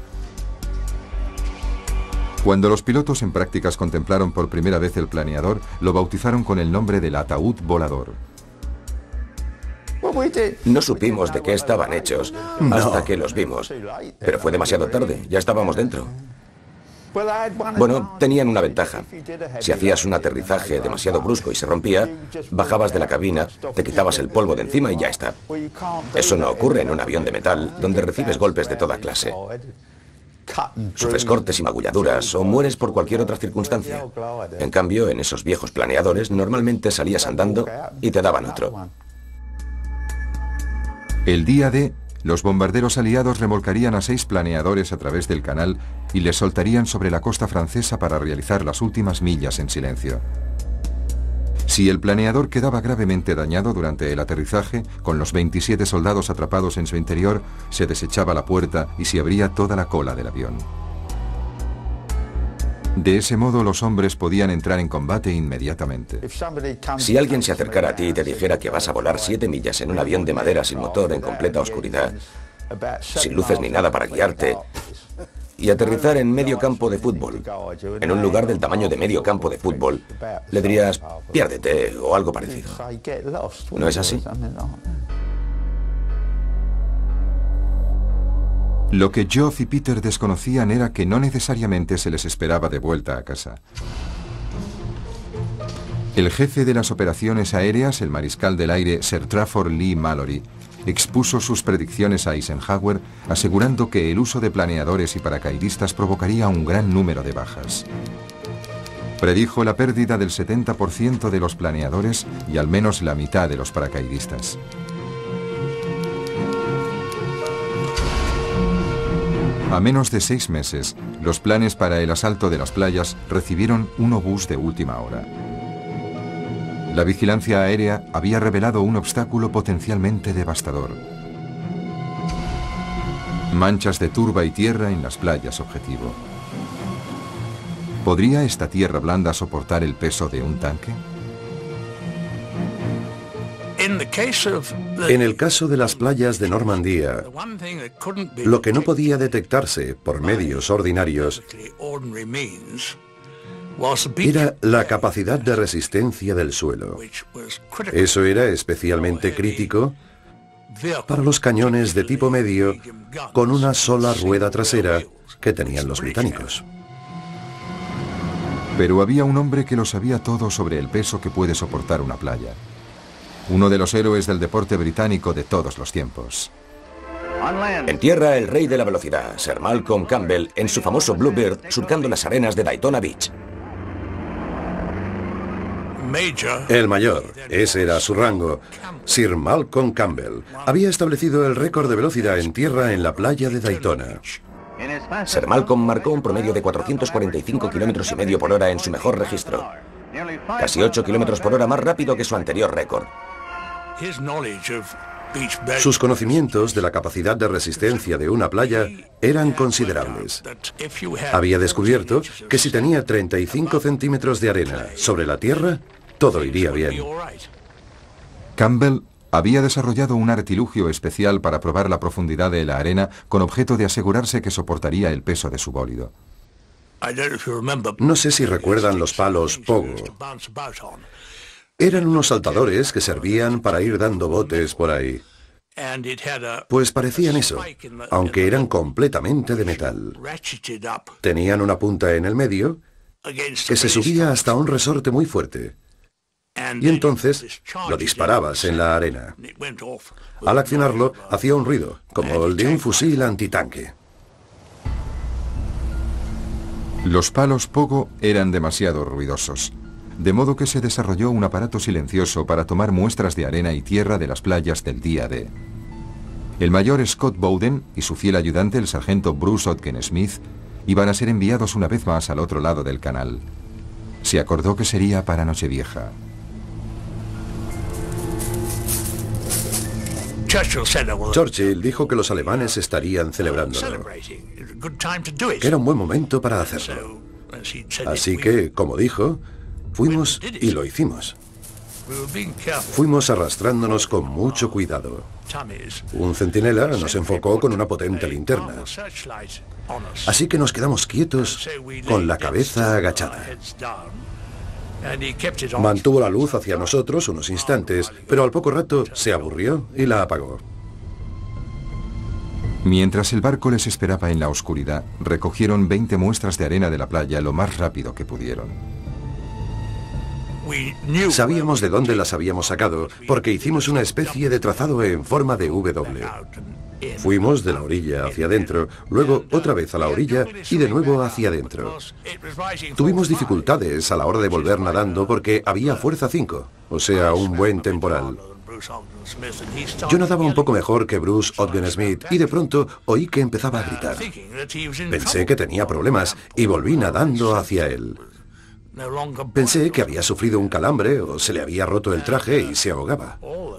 Cuando los pilotos en prácticas contemplaron por primera vez el planeador, lo bautizaron con el nombre del ataúd volador. No supimos de qué estaban hechos hasta que los vimos, pero fue demasiado tarde, ya estábamos dentro. Bueno, tenían una ventaja. Si hacías un aterrizaje demasiado brusco y se rompía, bajabas de la cabina, te quitabas el polvo de encima y ya está. Eso no ocurre en un avión de metal, donde recibes golpes de toda clase. Sufres cortes y magulladuras o mueres por cualquier otra circunstancia. En cambio, en esos viejos planeadores, normalmente salías andando y te daban otro. El día D, los bombarderos aliados remolcarían a seis planeadores a través del canal y les soltarían sobre la costa francesa para realizar las últimas millas en silencio. Si el planeador quedaba gravemente dañado durante el aterrizaje, con los veintisiete soldados atrapados en su interior, se desechaba la puerta y se abría toda la cola del avión. De ese modo los hombres podían entrar en combate inmediatamente. Si alguien se acercara a ti y te dijera que vas a volar siete millas en un avión de madera sin motor en completa oscuridad, sin luces ni nada para guiarte, y aterrizar en medio campo de fútbol, en un lugar del tamaño de medio campo de fútbol, le dirías, piérdete o algo parecido. ¿No es así? Lo que Geoff y Peter desconocían era que no necesariamente se les esperaba de vuelta a casa. El jefe de las operaciones aéreas, el mariscal del aire Sir Trafford Lee Mallory, expuso sus predicciones a Eisenhower, asegurando que el uso de planeadores y paracaidistas provocaría un gran número de bajas. Predijo la pérdida del setenta por ciento de los planeadores y al menos la mitad de los paracaidistas. A menos de seis meses, los planes para el asalto de las playas recibieron un obús de última hora. La vigilancia aérea había revelado un obstáculo potencialmente devastador. Manchas de turba y tierra en las playas objetivo. ¿Podría esta tierra blanda soportar el peso de un tanque? En el caso de las playas de Normandía, lo que no podía detectarse por medios ordinarios era la capacidad de resistencia del suelo. Eso era especialmente crítico para los cañones de tipo medio con una sola rueda trasera que tenían los británicos. Pero había un hombre que lo sabía todo sobre el peso que puede soportar una playa. Uno de los héroes del deporte británico de todos los tiempos. En tierra, el rey de la velocidad, Sir Malcolm Campbell, en su famoso Bluebird, surcando las arenas de Daytona Beach. El mayor, ese era su rango, Sir Malcolm Campbell, había establecido el récord de velocidad en tierra en la playa de Daytona. Sir Malcolm marcó un promedio de cuatrocientos cuarenta y cinco kilómetros y medio por hora en su mejor registro. Casi ocho kilómetros por hora más rápido que su anterior récord. Sus conocimientos de la capacidad de resistencia de una playa eran considerables. Había descubierto que si tenía treinta y cinco centímetros de arena sobre la tierra, todo iría bien. Campbell había desarrollado un artilugio especial para probar la profundidad de la arena con objeto de asegurarse que soportaría el peso de su bólido. No sé si recuerdan los palos Pogo. Eran unos saltadores que servían para ir dando botes por ahí. Pues parecían eso, aunque eran completamente de metal. Tenían una punta en el medio que se subía hasta un resorte muy fuerte. Y entonces lo disparabas en la arena. Al accionarlo, hacía un ruido, como el de un fusil antitanque. Los palos Pogo eran demasiado ruidosos, de modo que se desarrolló un aparato silencioso para tomar muestras de arena y tierra de las playas del día D. El mayor Scott Bowden y su fiel ayudante, el sargento Bruce Odgen Smith, iban a ser enviados una vez más al otro lado del canal. Se acordó que sería para Nochevieja. Churchill dijo que los alemanes estarían celebrándolo, que era un buen momento para hacerlo. Así que, como dijo, fuimos y lo hicimos. Fuimos arrastrándonos con mucho cuidado. Un centinela nos enfocó con una potente linterna. Así que nos quedamos quietos con la cabeza agachada. Mantuvo la luz hacia nosotros unos instantes, pero al poco rato se aburrió y la apagó. Mientras el barco les esperaba en la oscuridad, recogieron veinte muestras de arena de la playa lo más rápido que pudieron. Sabíamos de dónde las habíamos sacado, porque hicimos una especie de trazado en forma de W. Fuimos de la orilla hacia adentro, luego otra vez a la orilla y de nuevo hacia adentro. Tuvimos dificultades a la hora de volver nadando porque había fuerza cinco, o sea, un buen temporal. Yo nadaba un poco mejor que Bruce Ogden-Smith y de pronto oí que empezaba a gritar. Pensé que tenía problemas y volví nadando hacia él. Pensé que había sufrido un calambre o se le había roto el traje y se ahogaba.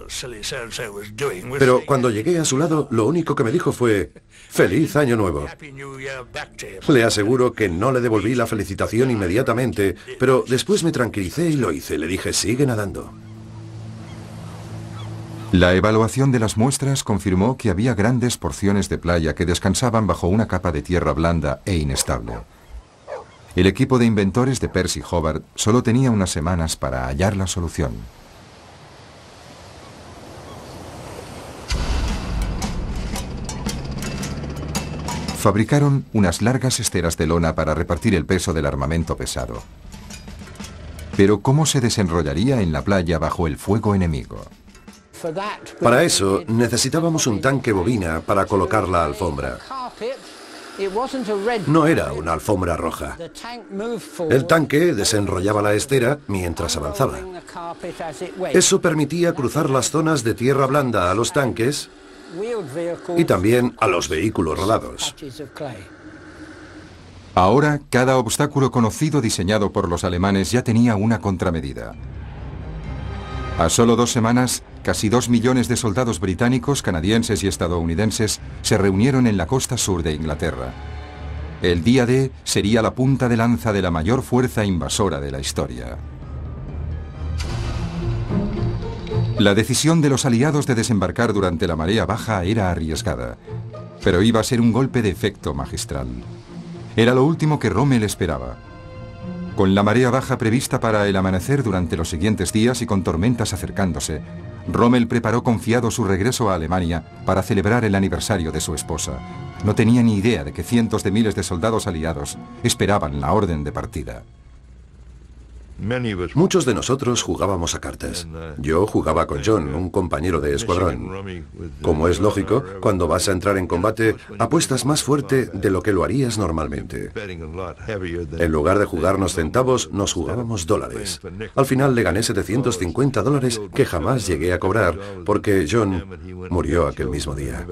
Pero cuando llegué a su lado, lo único que me dijo fue: ¡Feliz Año Nuevo! Le aseguro que no le devolví la felicitación inmediatamente, pero después me tranquilicé y lo hice. Le dije: sigue nadando. La evaluación de las muestras confirmó que había grandes porciones de playa que descansaban bajo una capa de tierra blanda e inestable. El equipo de inventores de Percy Hobart solo tenía unas semanas para hallar la solución. Fabricaron unas largas esteras de lona para repartir el peso del armamento pesado. Pero ¿cómo se desenrollaría en la playa bajo el fuego enemigo? Para eso necesitábamos un tanque bobina para colocar la alfombra. No era una alfombra roja. El tanque desenrollaba la estera mientras avanzaba. Eso permitía cruzar las zonas de tierra blanda a los tanques y también a los vehículos rodados. Ahora, cada obstáculo conocido diseñado por los alemanes ya tenía una contramedida. A solo dos semanas, casi dos millones de soldados británicos, canadienses y estadounidenses se reunieron en la costa sur de Inglaterra. El día D sería la punta de lanza de la mayor fuerza invasora de la historia. La decisión de los aliados de desembarcar durante la marea baja era arriesgada, pero iba a ser un golpe de efecto magistral. Era lo último que Rommel esperaba. Con la marea baja prevista para el amanecer durante los siguientes días y con tormentas acercándose, Rommel preparó confiado su regreso a Alemania para celebrar el aniversario de su esposa. No tenía ni idea de que cientos de miles de soldados aliados esperaban la orden de partida. Muchos de nosotros jugábamos a cartas. Yo jugaba con John, un compañero de escuadrón. Como es lógico, cuando vas a entrar en combate, apuestas más fuerte de lo que lo harías normalmente. En lugar de jugarnos centavos, nos jugábamos dólares. Al final le gané setecientos cincuenta dólares que jamás llegué a cobrar, porque John murió aquel mismo día.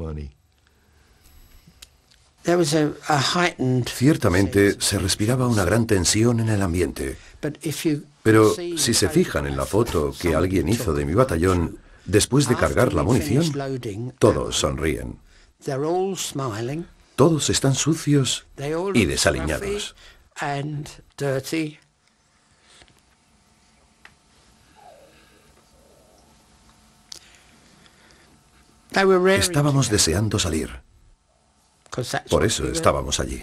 Ciertamente se respiraba una gran tensión en el ambiente. Pero si se fijan en la foto que alguien hizo de mi batallón, después de cargar la munición, todos sonríen. Todos están sucios y desaliñados. Estábamos deseando salir. Por eso estábamos allí.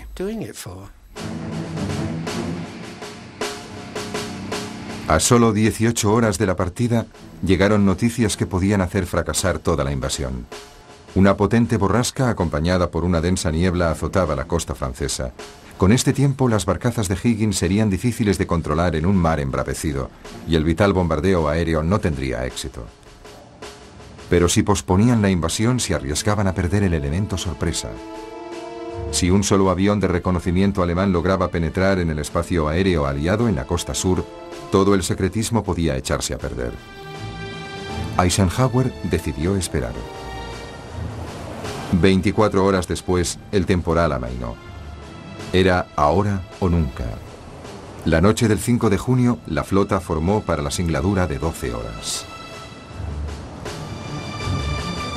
A solo dieciocho horas de la partida, llegaron noticias que podían hacer fracasar toda la invasión. Una potente borrasca, acompañada por una densa niebla, azotaba la costa francesa. Con este tiempo, las barcazas de Higgins serían difíciles de controlar en un mar embravecido, y el vital bombardeo aéreo no tendría éxito. Pero si posponían la invasión, se arriesgaban a perder el elemento sorpresa. Si un solo avión de reconocimiento alemán lograba penetrar en el espacio aéreo aliado en la costa sur, todo el secretismo podía echarse a perder. Eisenhower decidió esperar. veinticuatro horas después, el temporal amainó. Era ahora o nunca. La noche del cinco de junio, la flota formó para la singladura de doce horas.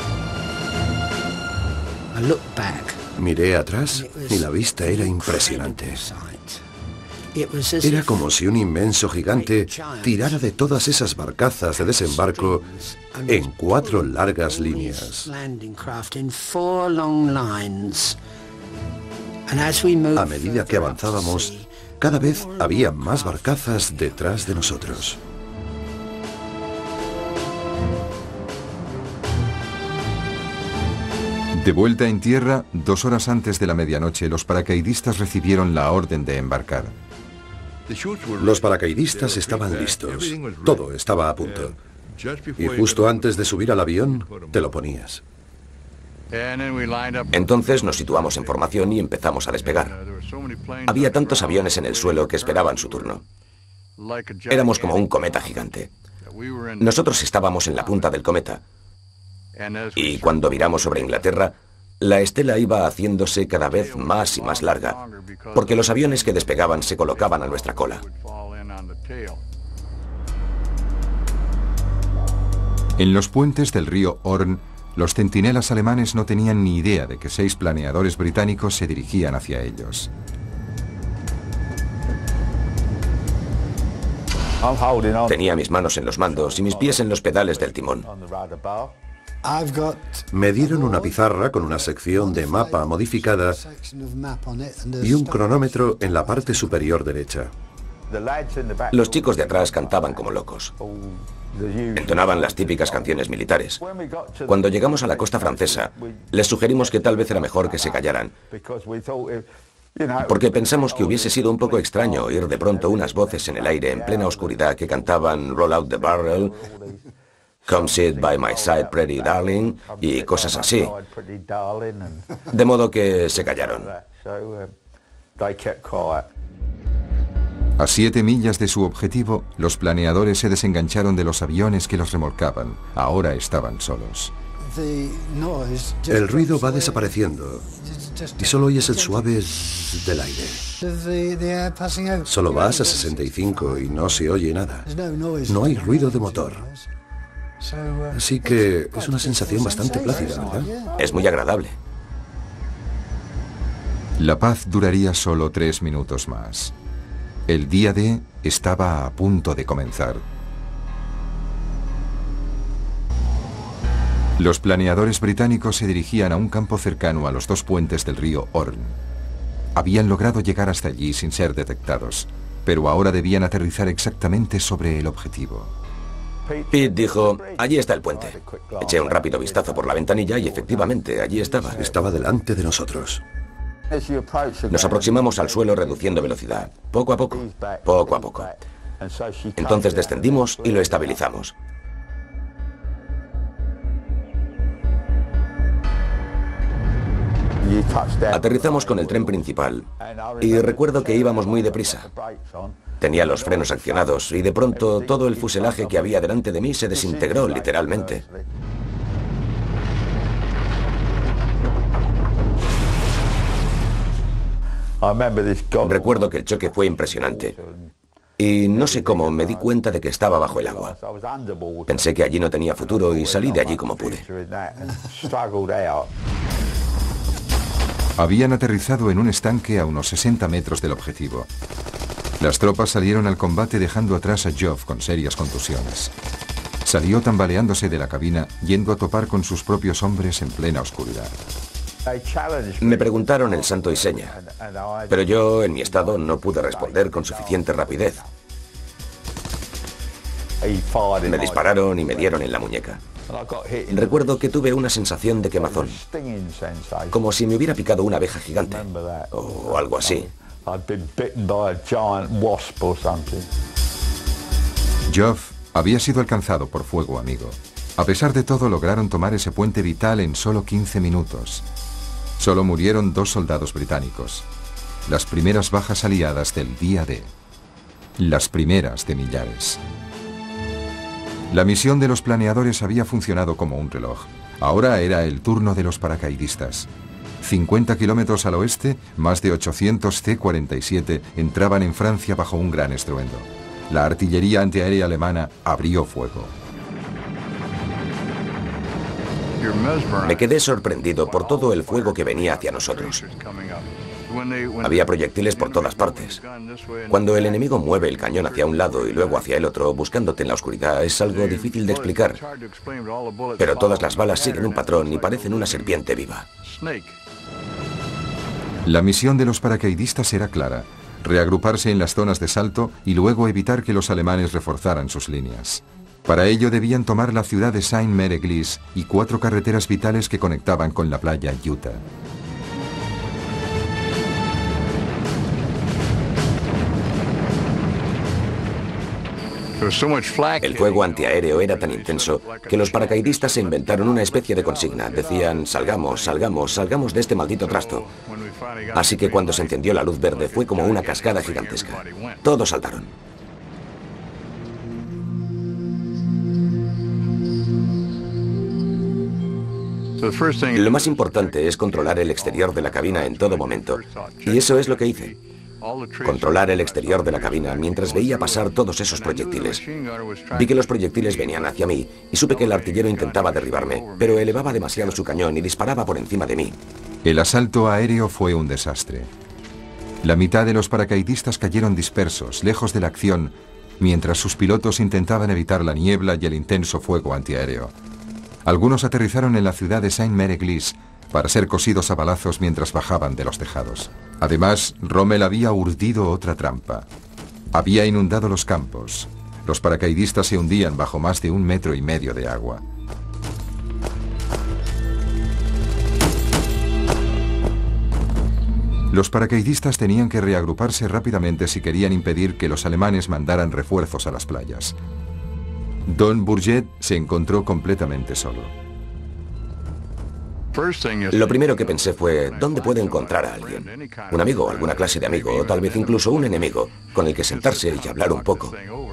Miré atrás y la vista era impresionante. Era como si un inmenso gigante tirara de todas esas barcazas de desembarco en cuatro largas líneas. A medida que avanzábamos, cada vez había más barcazas detrás de nosotros. De vuelta en tierra, dos horas antes de la medianoche, los paracaidistas recibieron la orden de embarcar. Los paracaidistas estaban listos. Todo estaba a punto. Y justo antes de subir al avión, te lo ponías. Entonces nos situamos en formación y empezamos a despegar. Había tantos aviones en el suelo que esperaban su turno. Éramos como un cometa gigante. Nosotros estábamos en la punta del cometa. Y cuando viramos sobre Inglaterra, la estela iba haciéndose cada vez más y más larga, porque los aviones que despegaban se colocaban a nuestra cola. En los puentes del río Orne, los centinelas alemanes no tenían ni idea de que seis planeadores británicos se dirigían hacia ellos. Tenía mis manos en los mandos y mis pies en los pedales del timón. Me dieron una pizarra con una sección de mapa modificada y un cronómetro en la parte superior derecha. Los chicos de atrás cantaban como locos. Entonaban las típicas canciones militares. Cuando llegamos a la costa francesa, les sugerimos que tal vez era mejor que se callaran, porque pensamos que hubiese sido un poco extraño oír de pronto unas voces en el aire en plena oscuridad que cantaban Roll Out the Barrel, Come Sit By My Side Pretty Darling y cosas así. De modo que se callaron. A siete millas de su objetivo, los planeadores se desengancharon de los aviones que los remolcaban. Ahora estaban solos. El ruido va desapareciendo y solo oyes el suave zzzz del aire. Solo vas a sesenta y cinco y no se oye nada. No hay ruido de motor. Así que es una sensación bastante plácida, ¿verdad? Es muy agradable. La paz duraría solo tres minutos más. El día D estaba a punto de comenzar. Los planeadores británicos se dirigían a un campo cercano a los dos puentes del río Orne. Habían logrado llegar hasta allí sin ser detectados, pero ahora debían aterrizar exactamente sobre el objetivo. Pete dijo, allí está el puente. Eché un rápido vistazo por la ventanilla y efectivamente, allí estaba. Estaba delante de nosotros. Nos aproximamos al suelo reduciendo velocidad, poco a poco, poco a poco. Entonces descendimos y lo estabilizamos. Aterrizamos con el tren principal y recuerdo que íbamos muy deprisa. Tenía los frenos accionados y de pronto todo el fuselaje que había delante de mí se desintegró literalmente. Recuerdo que el choque fue impresionante y no sé cómo me di cuenta de que estaba bajo el agua. Pensé que allí no tenía futuro y salí de allí como pude. Habían aterrizado en un estanque a unos sesenta metros del objetivo. Las tropas salieron al combate dejando atrás a Geoff con serias contusiones. Salió tambaleándose de la cabina, yendo a topar con sus propios hombres en plena oscuridad. Me preguntaron el santo y seña, pero yo, en mi estado, no pude responder con suficiente rapidez. Me dispararon y me dieron en la muñeca. Recuerdo que tuve una sensación de quemazón, como si me hubiera picado una abeja gigante, o algo así. Geoff había sido alcanzado por fuego amigo. A pesar de todo, lograron tomar ese puente vital en solo quince minutos. Solo murieron dos soldados británicos. Las primeras bajas aliadas del día D. Las primeras de millares. La misión de los planeadores había funcionado como un reloj. Ahora era el turno de los paracaidistas. cincuenta kilómetros al oeste, más de ochocientos C cuarenta y siete entraban en Francia bajo un gran estruendo. La artillería antiaérea alemana abrió fuego. Me quedé sorprendido por todo el fuego que venía hacia nosotros. Había proyectiles por todas partes. Cuando el enemigo mueve el cañón hacia un lado y luego hacia el otro, buscándote en la oscuridad, es algo difícil de explicar. Pero todas las balas siguen un patrón y parecen una serpiente viva. La misión de los paracaidistas era clara: reagruparse en las zonas de salto y luego evitar que los alemanes reforzaran sus líneas. Para ello debían tomar la ciudad de Saint-Mère-Église y cuatro carreteras vitales que conectaban con la playa Utah. El fuego antiaéreo era tan intenso que los paracaidistas se inventaron una especie de consigna. Decían: salgamos, salgamos, salgamos de este maldito trasto. Así que cuando se encendió la luz verde fue como una cascada gigantesca. Todos saltaron. Lo más importante es controlar el exterior de la cabina en todo momento. Y eso es lo que hice. Controlar el exterior de la cabina mientras veía pasar todos esos proyectiles. Vi que los proyectiles venían hacia mí y supe que el artillero intentaba derribarme, pero elevaba demasiado su cañón y disparaba por encima de mí. El asalto aéreo fue un desastre. La mitad de los paracaidistas cayeron dispersos, lejos de la acción, mientras sus pilotos intentaban evitar la niebla y el intenso fuego antiaéreo. Algunos aterrizaron en la ciudad de Saint-Mère-Église para ser cosidos a balazos mientras bajaban de los tejados. Además, Rommel había urdido otra trampa. Había inundado los campos. Los paracaidistas se hundían bajo más de un metro y medio de agua. Los paracaidistas tenían que reagruparse rápidamente si querían impedir que los alemanes mandaran refuerzos a las playas. Don Bourget se encontró completamente solo. Lo primero que pensé fue: ¿dónde puedo encontrar a alguien? Un amigo, alguna clase de amigo, o tal vez incluso un enemigo, con el que sentarse y hablar un poco.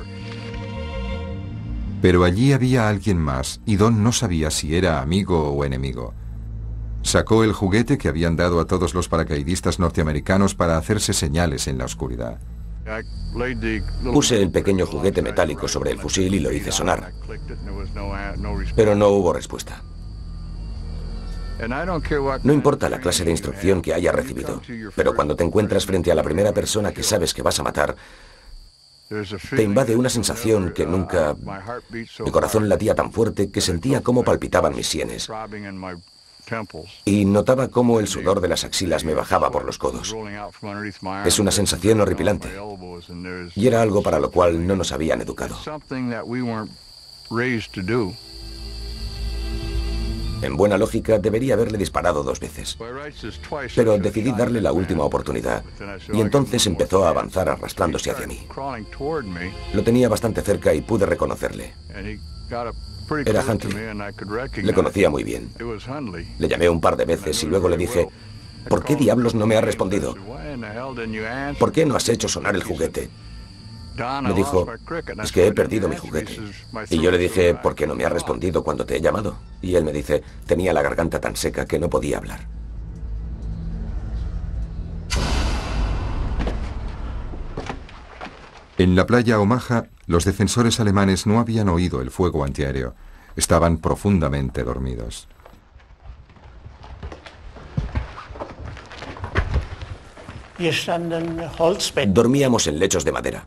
Pero allí había alguien más, y Don no sabía si era amigo o enemigo. Sacó el juguete que habían dado a todos los paracaidistas norteamericanos para hacerse señales en la oscuridad. Puse el pequeño juguete metálico sobre el fusil y lo hice sonar. Pero no hubo respuesta. No importa la clase de instrucción que haya recibido, pero cuando te encuentras frente a la primera persona que sabes que vas a matar, te invade una sensación que nunca... Mi corazón latía tan fuerte que sentía cómo palpitaban mis sienes. Y notaba cómo el sudor de las axilas me bajaba por los codos. Es una sensación horripilante. Y era algo para lo cual no nos habían educado. En buena lógica, debería haberle disparado dos veces. Pero decidí darle la última oportunidad. Y entonces empezó a avanzar arrastrándose hacia mí. Lo tenía bastante cerca y pude reconocerle. Era Huntley. Le conocía muy bien. Le llamé un par de veces y luego le dije: ¿por qué diablos no me ha respondido? ¿Por qué no has hecho sonar el juguete? Me dijo: es que he perdido mi juguete. Y yo le dije: ¿por qué no me has respondido cuando te he llamado? Y él me dice: tenía la garganta tan seca que no podía hablar. En la playa Omaha, los defensores alemanes no habían oído el fuego antiaéreo. Estaban profundamente dormidos. Dormíamos en lechos de madera.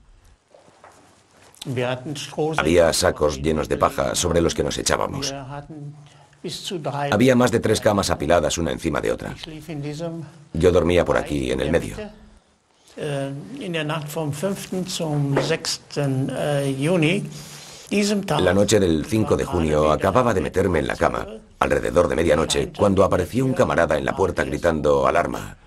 Había sacos llenos de paja sobre los que nos echábamos. Había más de tres camas apiladas una encima de otra. Yo dormía por aquí, en el medio. La noche del cinco de junio acababa de meterme en la cama, alrededor de medianoche, cuando apareció un camarada en la puerta gritando: «alarma».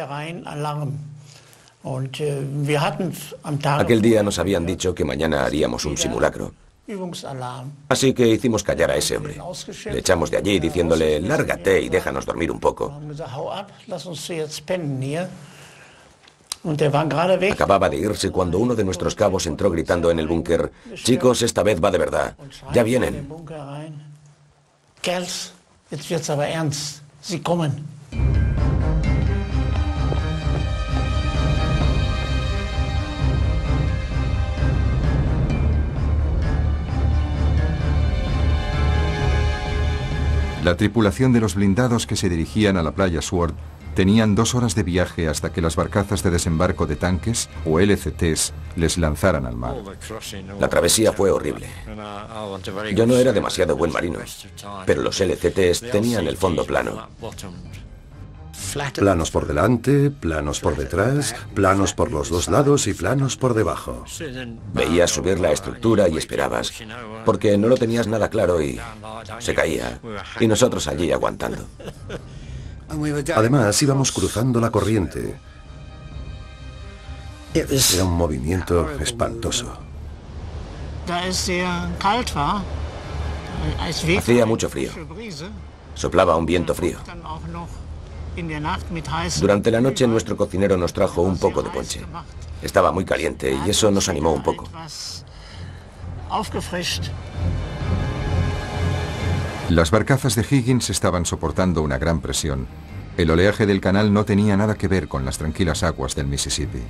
Aquel día nos habían dicho que mañana haríamos un simulacro. Así que hicimos callar a ese hombre. Le echamos de allí diciéndole: «lárgate y déjanos dormir un poco». Acababa de irse cuando uno de nuestros cabos entró gritando en el búnker: «Chicos, esta vez va de verdad. Ya vienen». La tripulación de los blindados que se dirigían a la playa Sword tenían dos horas de viaje hasta que las barcazas de desembarco de tanques, o L C Ts, les lanzaran al mar. La travesía fue horrible. Yo no era demasiado buen marino, pero los L C Ts tenían el fondo plano. Planos por delante, planos por detrás, planos por los dos lados y planos por debajo. Veías subir la estructura y esperabas, porque no lo tenías nada claro y se caía, y nosotros allí aguantando. Además, íbamos cruzando la corriente. Era un movimiento espantoso. Hacía mucho frío. Soplaba un viento frío. Durante la noche nuestro cocinero nos trajo un poco de ponche. Estaba muy caliente y eso nos animó un poco. Las barcazas de Higgins estaban soportando una gran presión. El oleaje del canal no tenía nada que ver con las tranquilas aguas del Mississippi.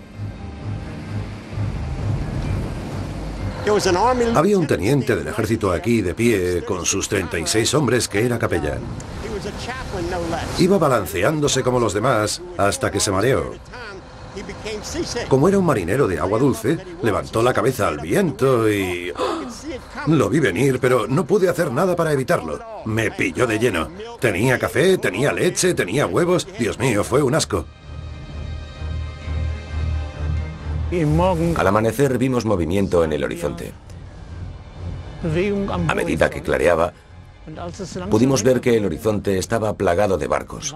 Había un teniente del ejército aquí de pie con sus treinta y seis hombres que era capellán. Iba balanceándose como los demás hasta que se mareó. Como era un marinero de agua dulce, levantó la cabeza al viento y... Lo vi venir, pero no pude hacer nada para evitarlo. Me pilló de lleno. Tenía café, tenía leche, tenía huevos. Dios mío, fue un asco. Al amanecer vimos movimiento en el horizonte. A medida que clareaba, pudimos ver que el horizonte estaba plagado de barcos.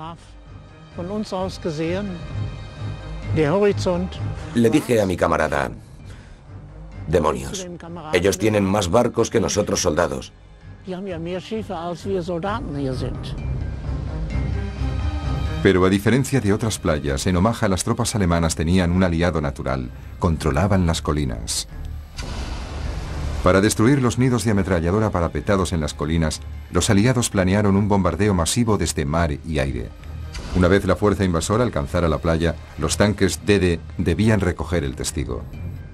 Le dije a mi camarada, demonios, ellos tienen más barcos que nosotros soldados. Pero a diferencia de otras playas, en Omaha las tropas alemanas tenían un aliado natural, controlaban las colinas. Para destruir los nidos de ametralladora parapetados en las colinas, los aliados planearon un bombardeo masivo desde mar y aire. Una vez la fuerza invasora alcanzara la playa, los tanques D D debían recoger el testigo.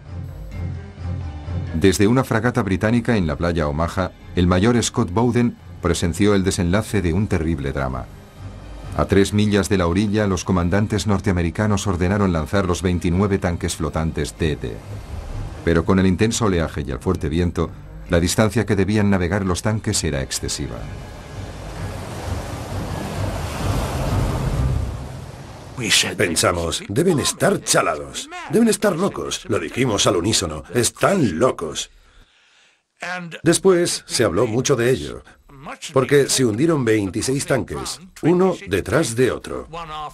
Desde una fragata británica en la playa Omaha, el mayor Scott Bowden presenció el desenlace de un terrible drama. A tres millas de la orilla, los comandantes norteamericanos ordenaron lanzar los veintinueve tanques flotantes D D. Pero con el intenso oleaje y el fuerte viento, la distancia que debían navegar los tanques era excesiva. Pensamos, deben estar chalados, deben estar locos. Lo dijimos al unísono, están locos. Después se habló mucho de ello, porque se hundieron veintiséis tanques, uno detrás de otro.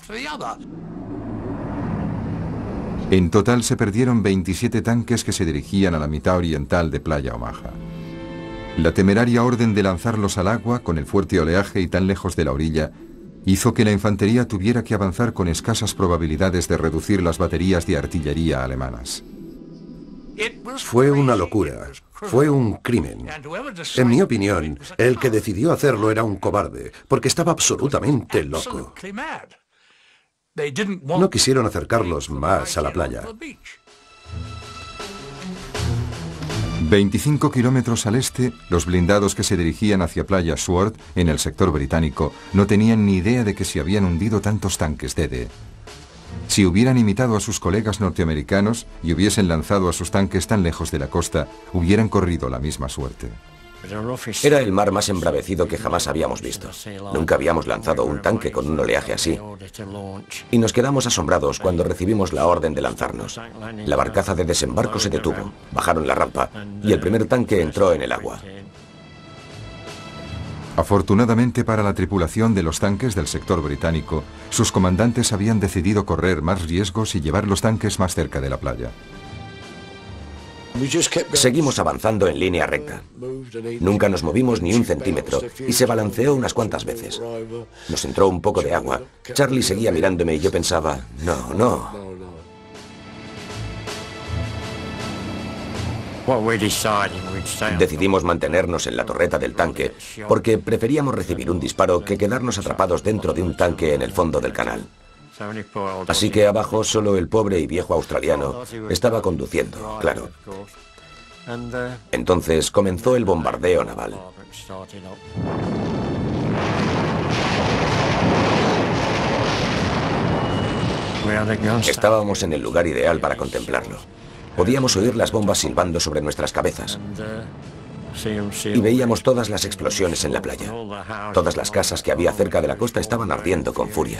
En total se perdieron veintisiete tanques que se dirigían a la mitad oriental de Playa Omaha. La temeraria orden de lanzarlos al agua, con el fuerte oleaje y tan lejos de la orilla, hizo que la infantería tuviera que avanzar con escasas probabilidades de reducir las baterías de artillería alemanas. Fue una locura, fue un crimen. En mi opinión, el que decidió hacerlo era un cobarde, porque estaba absolutamente loco. No quisieron acercarlos más a la playa. veinticinco kilómetros al este, los blindados que se dirigían hacia Playa Sword, en el sector británico, no tenían ni idea de que se habían hundido tantos tanques D D. Si hubieran imitado a sus colegas norteamericanos y hubiesen lanzado a sus tanques tan lejos de la costa, hubieran corrido la misma suerte. Era el mar más embravecido que jamás habíamos visto. Nunca habíamos lanzado un tanque con un oleaje así. Y nos quedamos asombrados cuando recibimos la orden de lanzarnos. La barcaza de desembarco se detuvo, bajaron la rampa y el primer tanque entró en el agua. Afortunadamente para la tripulación de los tanques del sector británico, sus comandantes habían decidido correr más riesgos y llevar los tanques más cerca de la playa. Seguimos avanzando en línea recta. Nunca nos movimos ni un centímetro y se balanceó unas cuantas veces. Nos entró un poco de agua. Charlie seguía mirándome y yo pensaba, no, no. Decidimos mantenernos en la torreta del tanque porque preferíamos recibir un disparo que quedarnos atrapados dentro de un tanque en el fondo del canal. Así que abajo solo el pobre y viejo australiano estaba conduciendo, claro. Entonces comenzó el bombardeo naval. Estábamos en el lugar ideal para contemplarlo. Podíamos oír las bombas silbando sobre nuestras cabezas. Y veíamos todas las explosiones en la playa. Todas las casas que había cerca de la costa estaban ardiendo con furia.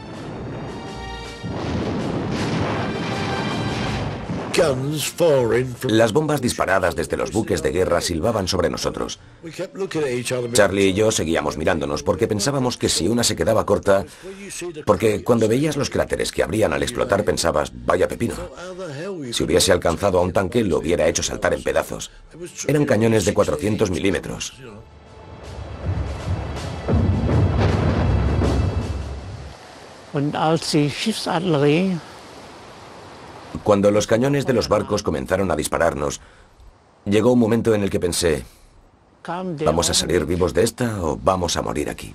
Las bombas disparadas desde los buques de guerra silbaban sobre nosotros. Charlie y yo seguíamos mirándonos porque pensábamos que si una se quedaba corta... Porque cuando veías los cráteres que abrían al explotar pensabas, vaya pepino. Si hubiese alcanzado a un tanque lo hubiera hecho saltar en pedazos. Eran cañones de cuatrocientos milímetros. Cuando los cañones de los barcos comenzaron a dispararnos, llegó un momento en el que pensé, ¿vamos a salir vivos de esta o vamos a morir aquí?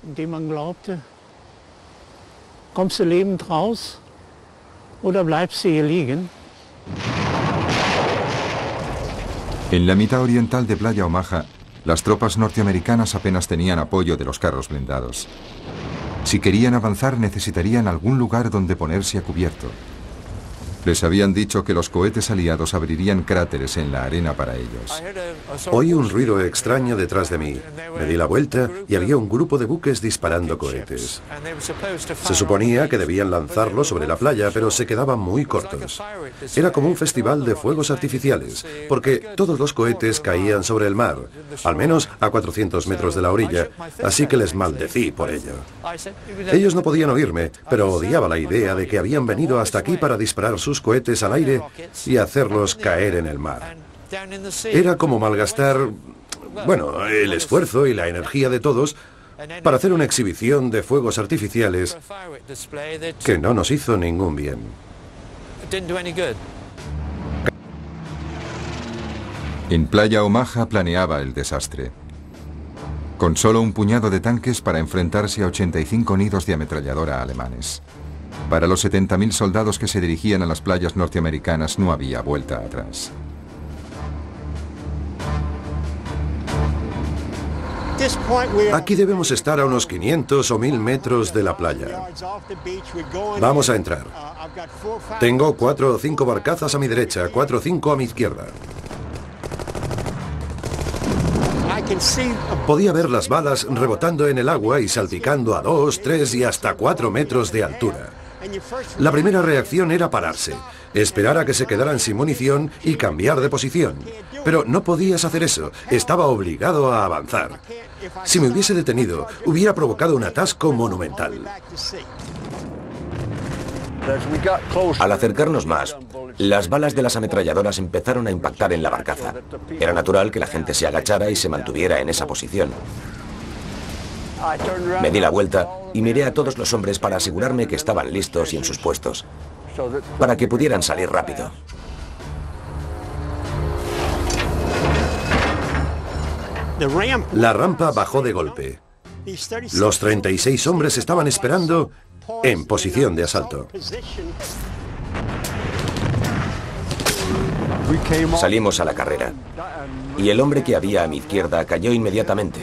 En la mitad oriental de Playa Omaha, las tropas norteamericanas apenas tenían apoyo de los carros blindados. Si querían avanzar necesitarían algún lugar donde ponerse a cubierto. Les habían dicho que los cohetes aliados abrirían cráteres en la arena para ellos. Oí un ruido extraño detrás de mí. Me di la vuelta y había un grupo de buques disparando cohetes. Se suponía que debían lanzarlos sobre la playa, pero se quedaban muy cortos. Era como un festival de fuegos artificiales, porque todos los cohetes caían sobre el mar, al menos a cuatrocientos metros de la orilla, así que les maldecí por ello. Ellos no podían oírme, pero odiaba la idea de que habían venido hasta aquí para disparar sus cohetes al aire y hacerlos caer en el mar. Era como malgastar, bueno, el esfuerzo y la energía de todos para hacer una exhibición de fuegos artificiales que no nos hizo ningún bien. En Playa Omaha planeaba el desastre. Con solo un puñado de tanques para enfrentarse a ochenta y cinco nidos de ametralladora alemanes. Para los setenta mil soldados que se dirigían a las playas norteamericanas no había vuelta atrás. Aquí debemos estar a unos quinientos o mil metros de la playa. Vamos a entrar. Tengo cuatro o cinco barcazas a mi derecha, cuatro o cinco a mi izquierda. Podía ver las balas rebotando en el agua y salpicando a dos, tres y hasta cuatro metros de altura. La primera reacción era pararse, esperar a que se quedaran sin munición y cambiar de posición. Pero no podías hacer eso, estaba obligado a avanzar. Si me hubiese detenido, hubiera provocado un atasco monumental. Al acercarnos más, las balas de las ametralladoras empezaron a impactar en la barcaza. Era natural que la gente se agachara y se mantuviera en esa posición. Me di la vuelta y miré a todos los hombres para asegurarme que estaban listos y en sus puestos, para que pudieran salir rápido. La rampa bajó de golpe. Los treinta y seis hombres estaban esperando en posición de asalto. Salimos a la carrera y el hombre que había a mi izquierda cayó inmediatamente.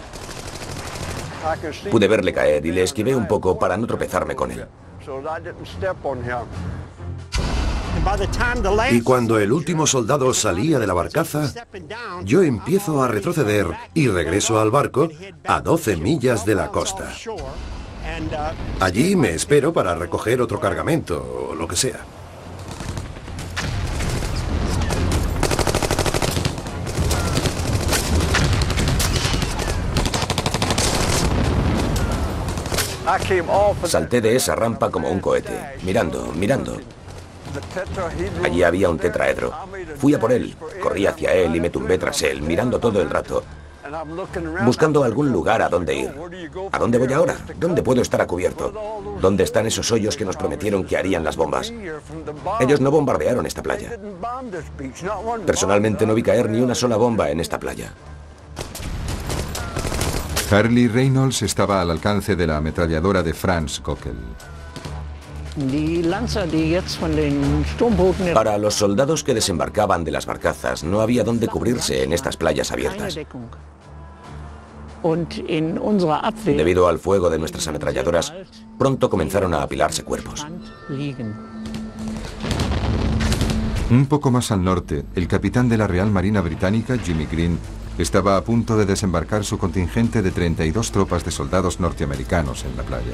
Pude verle caer y le esquivé un poco para no tropezarme con él. Y cuando el último soldado salía de la barcaza, yo empiezo a retroceder y regreso al barco a doce millas de la costa. Allí me espero para recoger otro cargamento o lo que sea. Salté de esa rampa como un cohete, mirando, mirando. Allí había un tetraedro. Fui a por él, corrí hacia él y me tumbé tras él, mirando todo el rato, buscando algún lugar a donde ir. ¿A dónde voy ahora? ¿Dónde puedo estar a cubierto? ¿Dónde están esos hoyos que nos prometieron que harían las bombas? Ellos no bombardearon esta playa. Personalmente no vi caer ni una sola bomba en esta playa. Harley Reynolds estaba al alcance de la ametralladora de Franz Gockel. Para los soldados que desembarcaban de las barcazas, no había dónde cubrirse en estas playas abiertas. Debido al fuego de nuestras ametralladoras, pronto comenzaron a apilarse cuerpos. Un poco más al norte, el capitán de la Real Marina Británica, Jimmy Green, estaba a punto de desembarcar su contingente de treinta y dos tropas de soldados norteamericanos en la playa.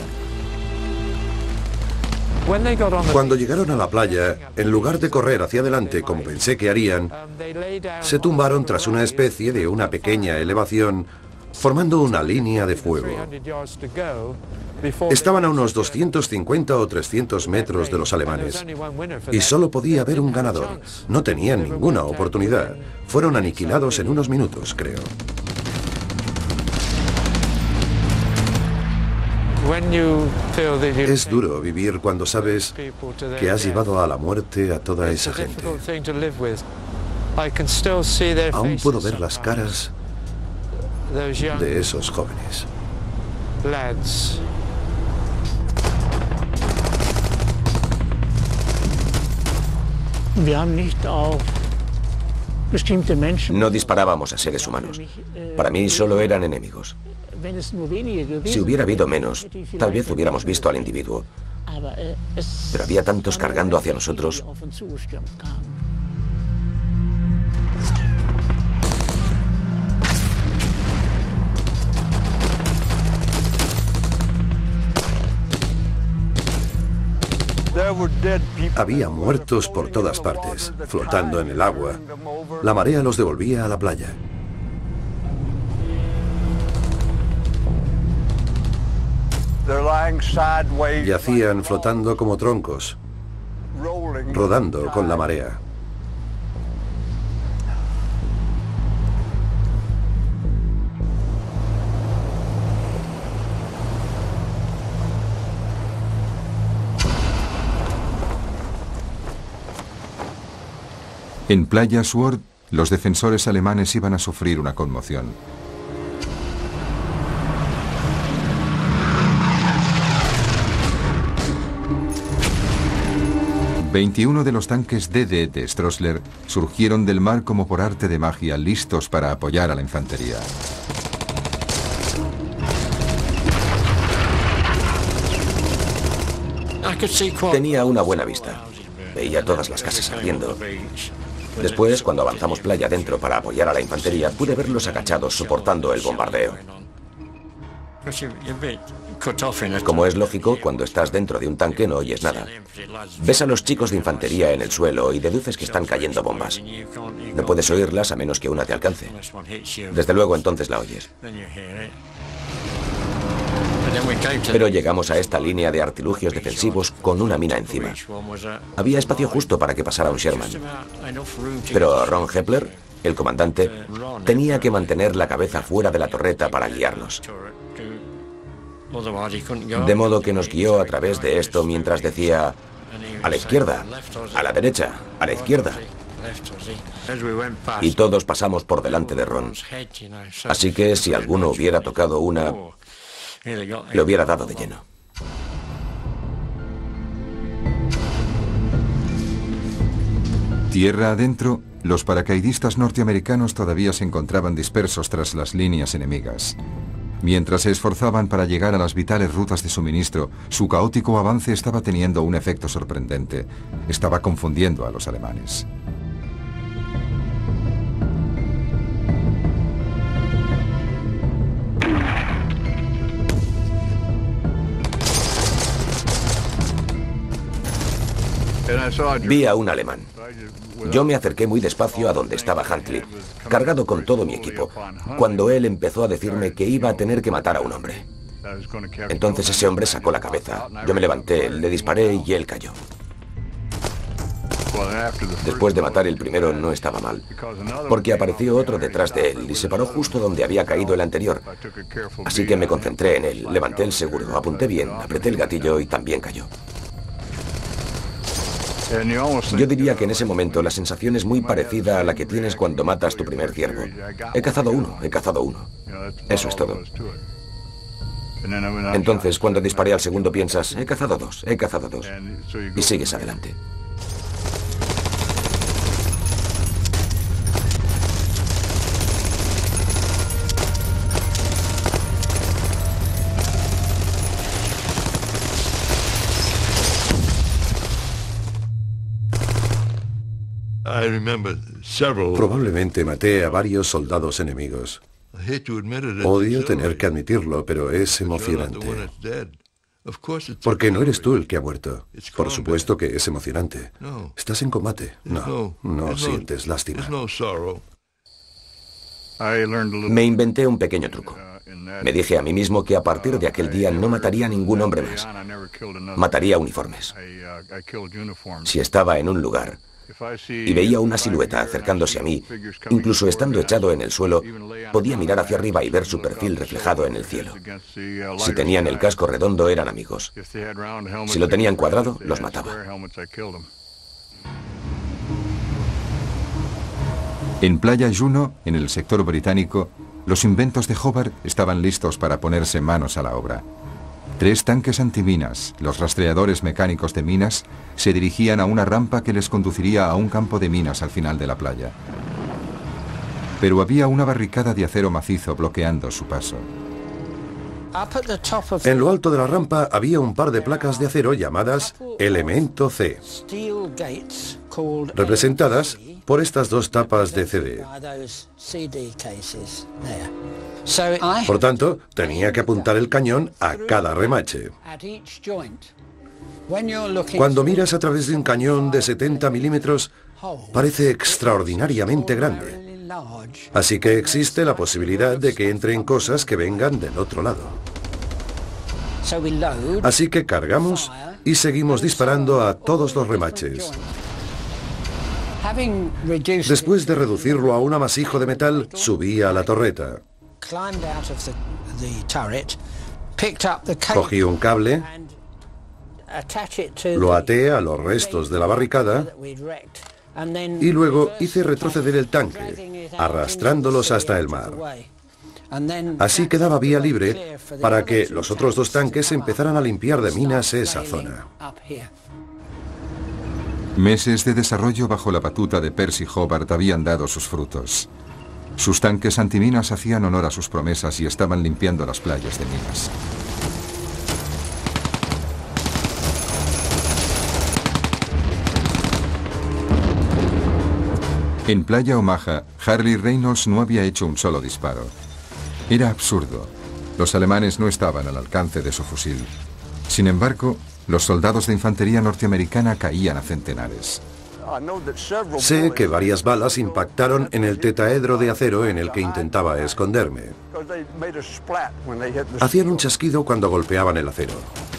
Cuando llegaron a la playa, en lugar de correr hacia adelante como pensé que harían, se tumbaron tras una especie de una pequeña elevación, formando una línea de fuego. Estaban a unos doscientos cincuenta o trescientos metros de los alemanes y solo podía haber un ganador. No tenían ninguna oportunidad. Fueron aniquilados en unos minutos, creo. Es duro vivir cuando sabes que has llevado a la muerte a toda esa gente. Aún puedo ver las caras de esos jóvenes. No disparábamos a seres humanos. Para mí solo eran enemigos. Si hubiera habido menos, tal vez hubiéramos visto al individuo. Pero había tantos cargando hacia nosotros. Había muertos por todas partes, flotando en el agua. La marea los devolvía a la playa. Yacían flotando como troncos, rodando con la marea. En Playa Sword, los defensores alemanes iban a sufrir una conmoción. veintiuno de los tanques D D de Stroessler surgieron del mar como por arte de magia, listos para apoyar a la infantería. Tenía una buena vista. Veía todas las casas ardiendo. Después, cuando avanzamos playa adentro para apoyar a la infantería, pude verlos agachados soportando el bombardeo. Como es lógico, cuando estás dentro de un tanque no oyes nada. Ves a los chicos de infantería en el suelo y deduces que están cayendo bombas. No puedes oírlas a menos que una te alcance. Desde luego entonces la oyes. Pero llegamos a esta línea de artilugios defensivos con una mina encima. Había espacio justo para que pasara un Sherman. Pero Ron Hepler, el comandante, tenía que mantener la cabeza fuera de la torreta para guiarnos. De modo que nos guió a través de esto mientras decía: a la izquierda, a la derecha, a la izquierda. Y todos pasamos por delante de Ron. Así que si alguno hubiera tocado una, le hubiera dado de lleno. Tierra adentro, los paracaidistas norteamericanos todavía se encontraban dispersos tras las líneas enemigas. Mientras se esforzaban para llegar a las vitales rutas de suministro, su caótico avance estaba teniendo un efecto sorprendente. Estaba confundiendo a los alemanes. Vi a un alemán. Yo me acerqué muy despacio a donde estaba Huntley, cargado con todo mi equipo, cuando él empezó a decirme que iba a tener que matar a un hombre. Entonces ese hombre sacó la cabeza. Yo me levanté, le disparé y él cayó. Después de matar el primero no estaba mal, porque apareció otro detrás de él y se paró justo donde había caído el anterior. Así que me concentré en él, levanté el seguro, apunté bien, apreté el gatillo y también cayó. Yo diría que en ese momento la sensación es muy parecida a la que tienes cuando matas tu primer ciervo. He cazado uno, he cazado uno. Eso es todo. Entonces, cuando disparé al segundo piensas, he cazado dos, he cazado dos. Y sigues adelante. Probablemente maté a varios soldados enemigos. Odio tener que admitirlo, pero es emocionante. Porque no eres tú el que ha muerto. Por supuesto que es emocionante. Estás en combate. No, no sientes lástima. Me inventé un pequeño truco. Me dije a mí mismo que a partir de aquel día no mataría a ningún hombre más. Mataría uniformes. Si estaba en un lugar y veía una silueta acercándose a mí, incluso estando echado en el suelo, podía mirar hacia arriba y ver su perfil reflejado en el cielo. Si tenían el casco redondo, eran amigos. Si lo tenían cuadrado, los mataba. En Playa Juno, en el sector británico, los inventos de Hobart estaban listos para ponerse manos a la obra. Tres tanques antiminas, los rastreadores mecánicos de minas, se dirigían a una rampa que les conduciría a un campo de minas al final de la playa. Pero había una barricada de acero macizo bloqueando su paso. En lo alto de la rampa había un par de placas de acero llamadas Elemento C, representadas por estas dos tapas de C D. Por tanto, tenía que apuntar el cañón a cada remache. Cuando miras a través de un cañón de setenta milímetros, parece extraordinariamente grande. Así que existe la posibilidad de que entren cosas que vengan del otro lado. Así que cargamos y seguimos disparando a todos los remaches. Después de reducirlo a un amasijo de metal, subí a la torreta. Cogí un cable, lo até a los restos de la barricada y luego hice retroceder el tanque, arrastrándolos hasta el mar. Así quedaba vía libre para que los otros dos tanques empezaran a limpiar de minas esa zona. Meses de desarrollo bajo la batuta de Percy Hobart habían dado sus frutos. Sus tanques antiminas hacían honor a sus promesas y estaban limpiando las playas de minas. En Playa Omaha, Harley Reynolds no había hecho un solo disparo. Era absurdo. Los alemanes no estaban al alcance de su fusil. Sin embargo, los soldados de infantería norteamericana caían a centenares. Sé que varias balas impactaron en el tetaedro de acero en el que intentaba esconderme. Hacían un chasquido cuando golpeaban el acero.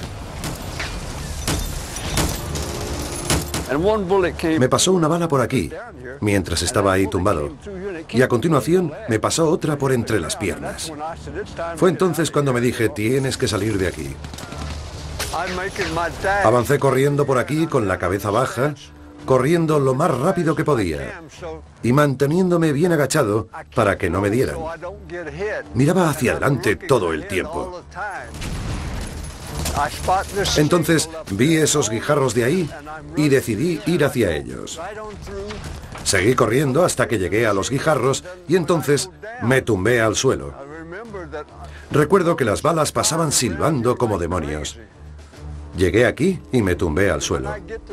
Me pasó una bala por aquí, mientras estaba ahí tumbado, y a continuación me pasó otra por entre las piernas. Fue entonces cuando me dije, tienes que salir de aquí. Avancé corriendo por aquí con la cabeza baja, corriendo lo más rápido que podía y manteniéndome bien agachado para que no me dieran. Miraba hacia adelante todo el tiempo. Entonces vi esos guijarros de ahí y decidí ir hacia ellos. Seguí corriendo hasta que llegué a los guijarros y entonces me tumbé al suelo. Recuerdo que las balas pasaban silbando como demonios. Llegué aquí y me tumbé al suelo.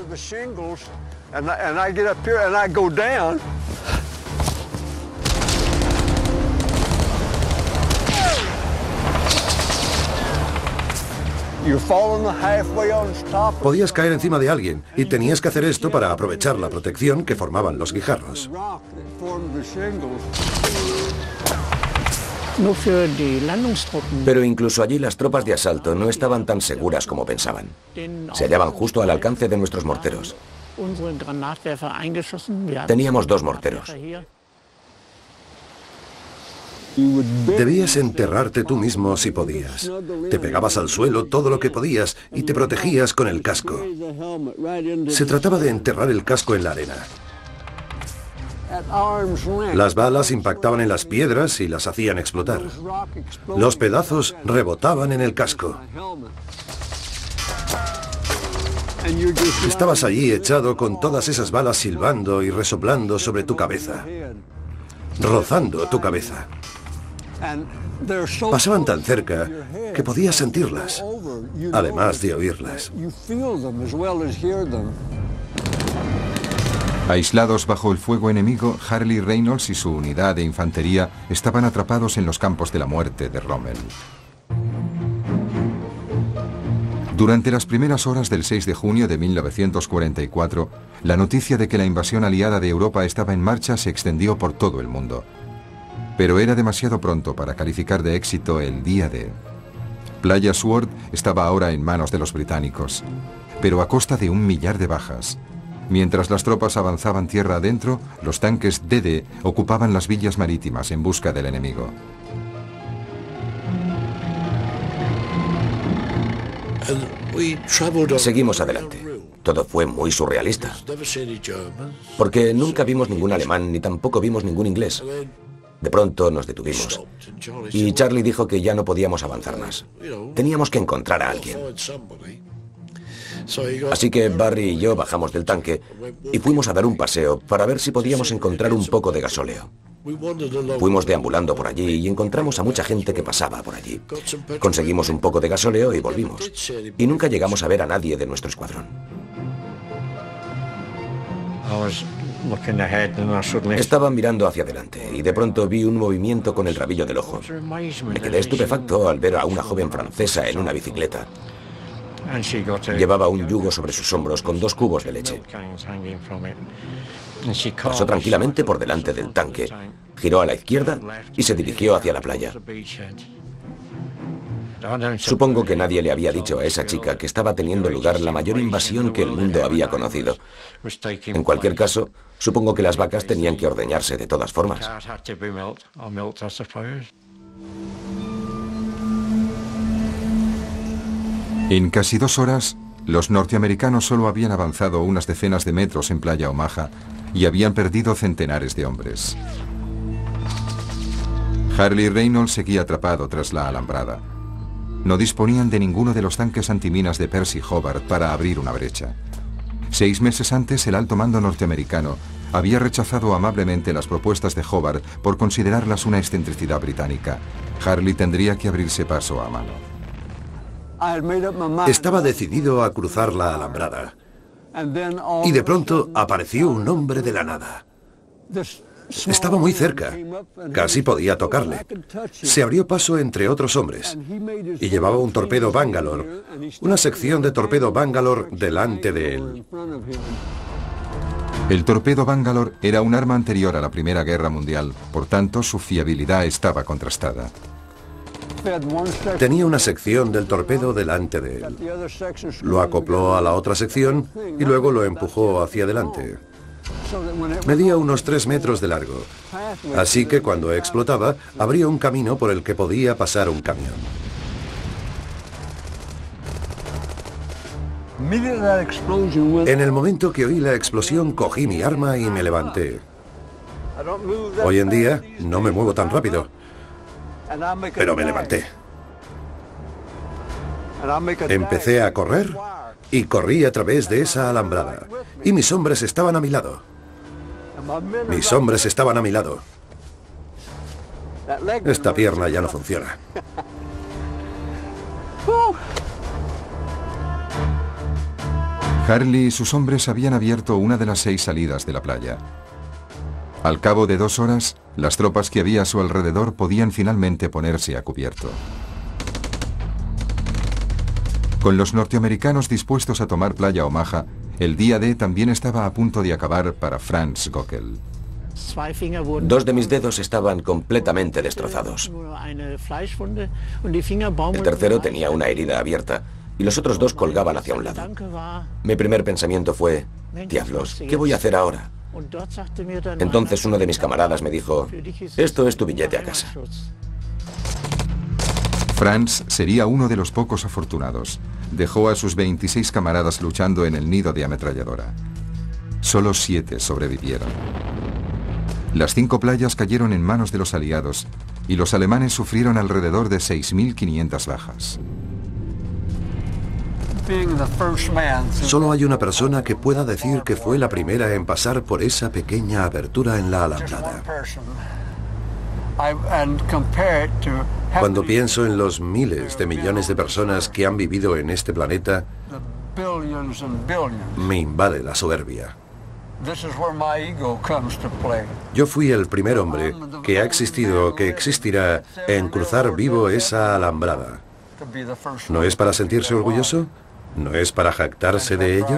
Podías caer encima de alguien y tenías que hacer esto para aprovechar la protección que formaban los guijarros. Pero incluso allí las tropas de asalto no estaban tan seguras como pensaban. Se hallaban justo al alcance de nuestros morteros. Teníamos dos morteros. Debías enterrarte tú mismo si podías. Te pegabas al suelo todo lo que podías y te protegías con el casco. Se trataba de enterrar el casco en la arena. Las balas impactaban en las piedras y las hacían explotar. Los pedazos rebotaban en el casco. Estabas allí echado con todas esas balas silbando y resoplando sobre tu cabeza, rozando tu cabeza. Pasaban tan cerca que podías sentirlas, además de oírlas. Aislados bajo el fuego enemigo, Harley Reynolds y su unidad de infantería estaban atrapados en los campos de la muerte de Rommel. Durante las primeras horas del seis de junio de mil novecientos cuarenta y cuatro, la noticia de que la invasión aliada de Europa estaba en marcha se extendió por todo el mundo. Pero era demasiado pronto para calificar de éxito el día D. Playa Sword estaba ahora en manos de los británicos, pero a costa de un millar de bajas. Mientras las tropas avanzaban tierra adentro, los tanques D D ocupaban las villas marítimas en busca del enemigo. Seguimos adelante. Todo fue muy surrealista, porque nunca vimos ningún alemán ni tampoco vimos ningún inglés. De pronto nos detuvimos y Charlie dijo que ya no podíamos avanzar más. Teníamos que encontrar a alguien. Así que Barry y yo bajamos del tanque y fuimos a dar un paseo para ver si podíamos encontrar un poco de gasóleo. Fuimos deambulando por allí y encontramos a mucha gente que pasaba por allí. Conseguimos un poco de gasóleo y volvimos. Y nunca llegamos a ver a nadie de nuestro escuadrón. Estaba mirando hacia adelante y de pronto vi un movimiento con el rabillo del ojo. Me quedé estupefacto al ver a una joven francesa en una bicicleta. Llevaba un yugo sobre sus hombros con dos cubos de leche. Pasó tranquilamente por delante del tanque, giró a la izquierda y se dirigió hacia la playa. Supongo que nadie le había dicho a esa chica que estaba teniendo lugar la mayor invasión que el mundo había conocido. En cualquier caso, supongo que las vacas tenían que ordeñarse de todas formas. En casi dos horas, los norteamericanos solo habían avanzado unas decenas de metros en Playa Omaha y habían perdido centenares de hombres. Harley Reynolds seguía atrapado tras la alambrada. No disponían de ninguno de los tanques antiminas de Percy Hobart para abrir una brecha. Seis meses antes, el alto mando norteamericano había rechazado amablemente las propuestas de Hobart por considerarlas una excentricidad británica. Harley tendría que abrirse paso a mano. Estaba decidido a cruzar la alambrada. Y de pronto apareció un hombre de la nada. Estaba muy cerca. Casi podía tocarle. Se abrió paso entre otros hombres. Y llevaba un torpedo Bangalore, una sección de torpedo Bangalore delante de él. El torpedo Bangalore era un arma anterior a la Primera Guerra Mundial, por tanto su fiabilidad estaba contrastada. Tenía una sección del torpedo delante de él. Lo acopló a la otra sección y luego lo empujó hacia adelante. Medía unos tres metros de largo, así que cuando explotaba, abría un camino por el que podía pasar un camión. En el momento que oí la explosión, cogí mi arma y me levanté. Hoy en día no me muevo tan rápido, pero me levanté. Empecé a correr y corrí a través de esa alambrada. Y mis hombres estaban a mi lado. Mis hombres estaban a mi lado. Esta pierna ya no funciona. Harley y sus hombres habían abierto una de las seis salidas de la playa. Al cabo de dos horas, las tropas que había a su alrededor podían finalmente ponerse a cubierto. Con los norteamericanos dispuestos a tomar Playa Omaha, el día D también estaba a punto de acabar para Franz Gockel. Dos de mis dedos estaban completamente destrozados. El tercero tenía una herida abierta y los otros dos colgaban hacia un lado. Mi primer pensamiento fue, diablos, ¿qué voy a hacer ahora? Entonces uno de mis camaradas me dijo, esto es tu billete a casa. Franz sería uno de los pocos afortunados. Dejó a sus veintiséis camaradas luchando en el nido de ametralladora. Solo siete sobrevivieron. Las cinco playas cayeron en manos de los aliados y los alemanes sufrieron alrededor de seis mil quinientas bajas. Solo hay una persona que pueda decir que fue la primera en pasar por esa pequeña abertura en la alambrada. Cuando pienso en los miles de millones de personas que han vivido en este planeta, me invade la soberbia. Yo fui el primer hombre que ha existido o que existirá en cruzar vivo esa alambrada. ¿No es para sentirse orgulloso? ¿No es para jactarse de ello?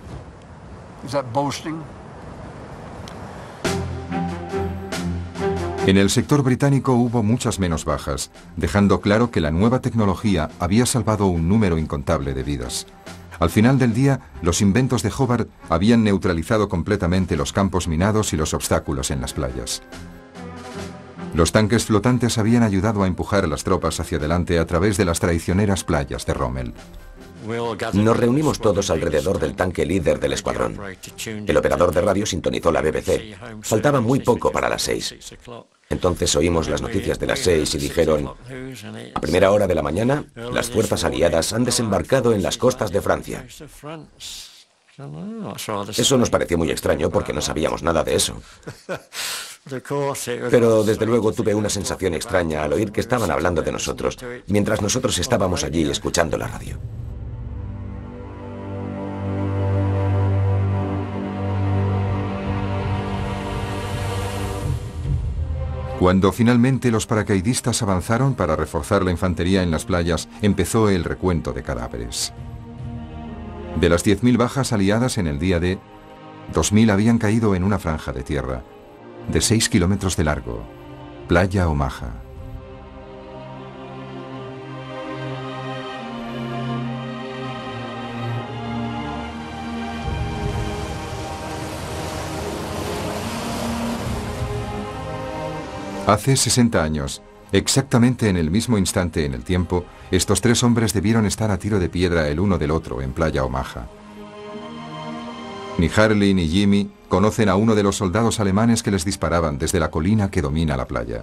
En el sector británico hubo muchas menos bajas, dejando claro que la nueva tecnología había salvado un número incontable de vidas. Al final del día, los inventos de Hobart habían neutralizado completamente los campos minados y los obstáculos en las playas. Los tanques flotantes habían ayudado a empujar a las tropas hacia adelante a través de las traicioneras playas de Rommel. Nos reunimos todos alrededor del tanque líder del escuadrón. El operador de radio sintonizó la B B C. Faltaba muy poco para las seis. Entonces oímos las noticias de las seis y dijeron: a primera hora de la mañana, las fuerzas aliadas han desembarcado en las costas de Francia. Eso nos pareció muy extraño porque no sabíamos nada de eso. Pero desde luego tuve una sensación extraña al oír que estaban hablando de nosotros, mientras nosotros estábamos allí escuchando la radio. Cuando finalmente los paracaidistas avanzaron para reforzar la infantería en las playas, empezó el recuento de cadáveres. De las diez mil bajas aliadas en el día D, dos mil habían caído en una franja de tierra, de seis kilómetros de largo, Playa Omaha. Hace sesenta años, exactamente en el mismo instante en el tiempo, estos tres hombres debieron estar a tiro de piedra el uno del otro en Playa Omaha. Ni Harley ni Jimmy conocen a uno de los soldados alemanes que les disparaban desde la colina que domina la playa.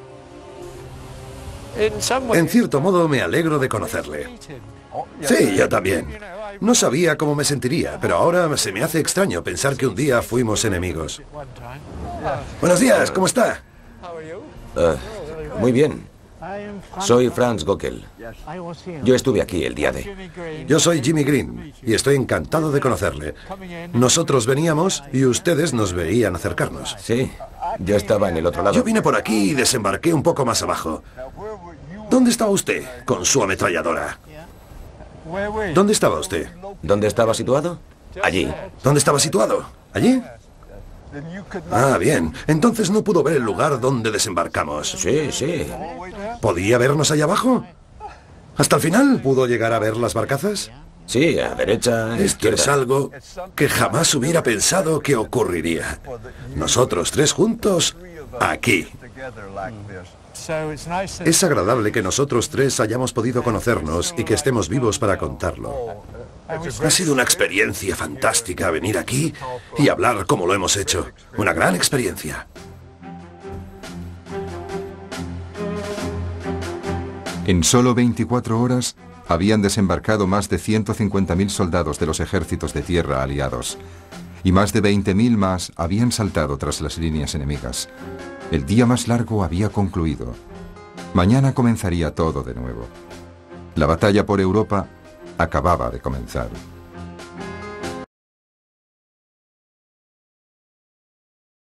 En cierto modo me alegro de conocerle. Sí, yo también. No sabía cómo me sentiría, pero ahora se me hace extraño pensar que un día fuimos enemigos. Buenos días, ¿cómo está? Uh, muy bien. Soy Franz Gockel. Yo estuve aquí el día de... Yo soy Jimmy Green y estoy encantado de conocerle. Nosotros veníamos y ustedes nos veían acercarnos. Sí, yo estaba en el otro lado. Yo vine por aquí y desembarqué un poco más abajo. ¿Dónde estaba usted con su ametralladora? ¿Dónde estaba usted? ¿Dónde estaba situado? Allí. ¿Dónde estaba situado? ¿Allí? Ah, bien. Entonces no pudo ver el lugar donde desembarcamos. Sí, sí. ¿Podía vernos allá abajo? ¿Hasta el final pudo llegar a ver las barcazas? Sí, a derecha, a Esto izquierda. es algo que jamás hubiera pensado que ocurriría. Nosotros tres juntos, aquí. Es agradable que nosotros tres hayamos podido conocernos y que estemos vivos para contarlo. Ha sido una experiencia fantástica venir aquí y hablar como lo hemos hecho. Una gran experiencia. En solo veinticuatro horas habían desembarcado más de ciento cincuenta mil soldados de los ejércitos de tierra aliados y más de veinte mil más habían saltado tras las líneas enemigas. El día más largo había concluido. Mañana comenzaría todo de nuevo. La batalla por Europa acababa de comenzar.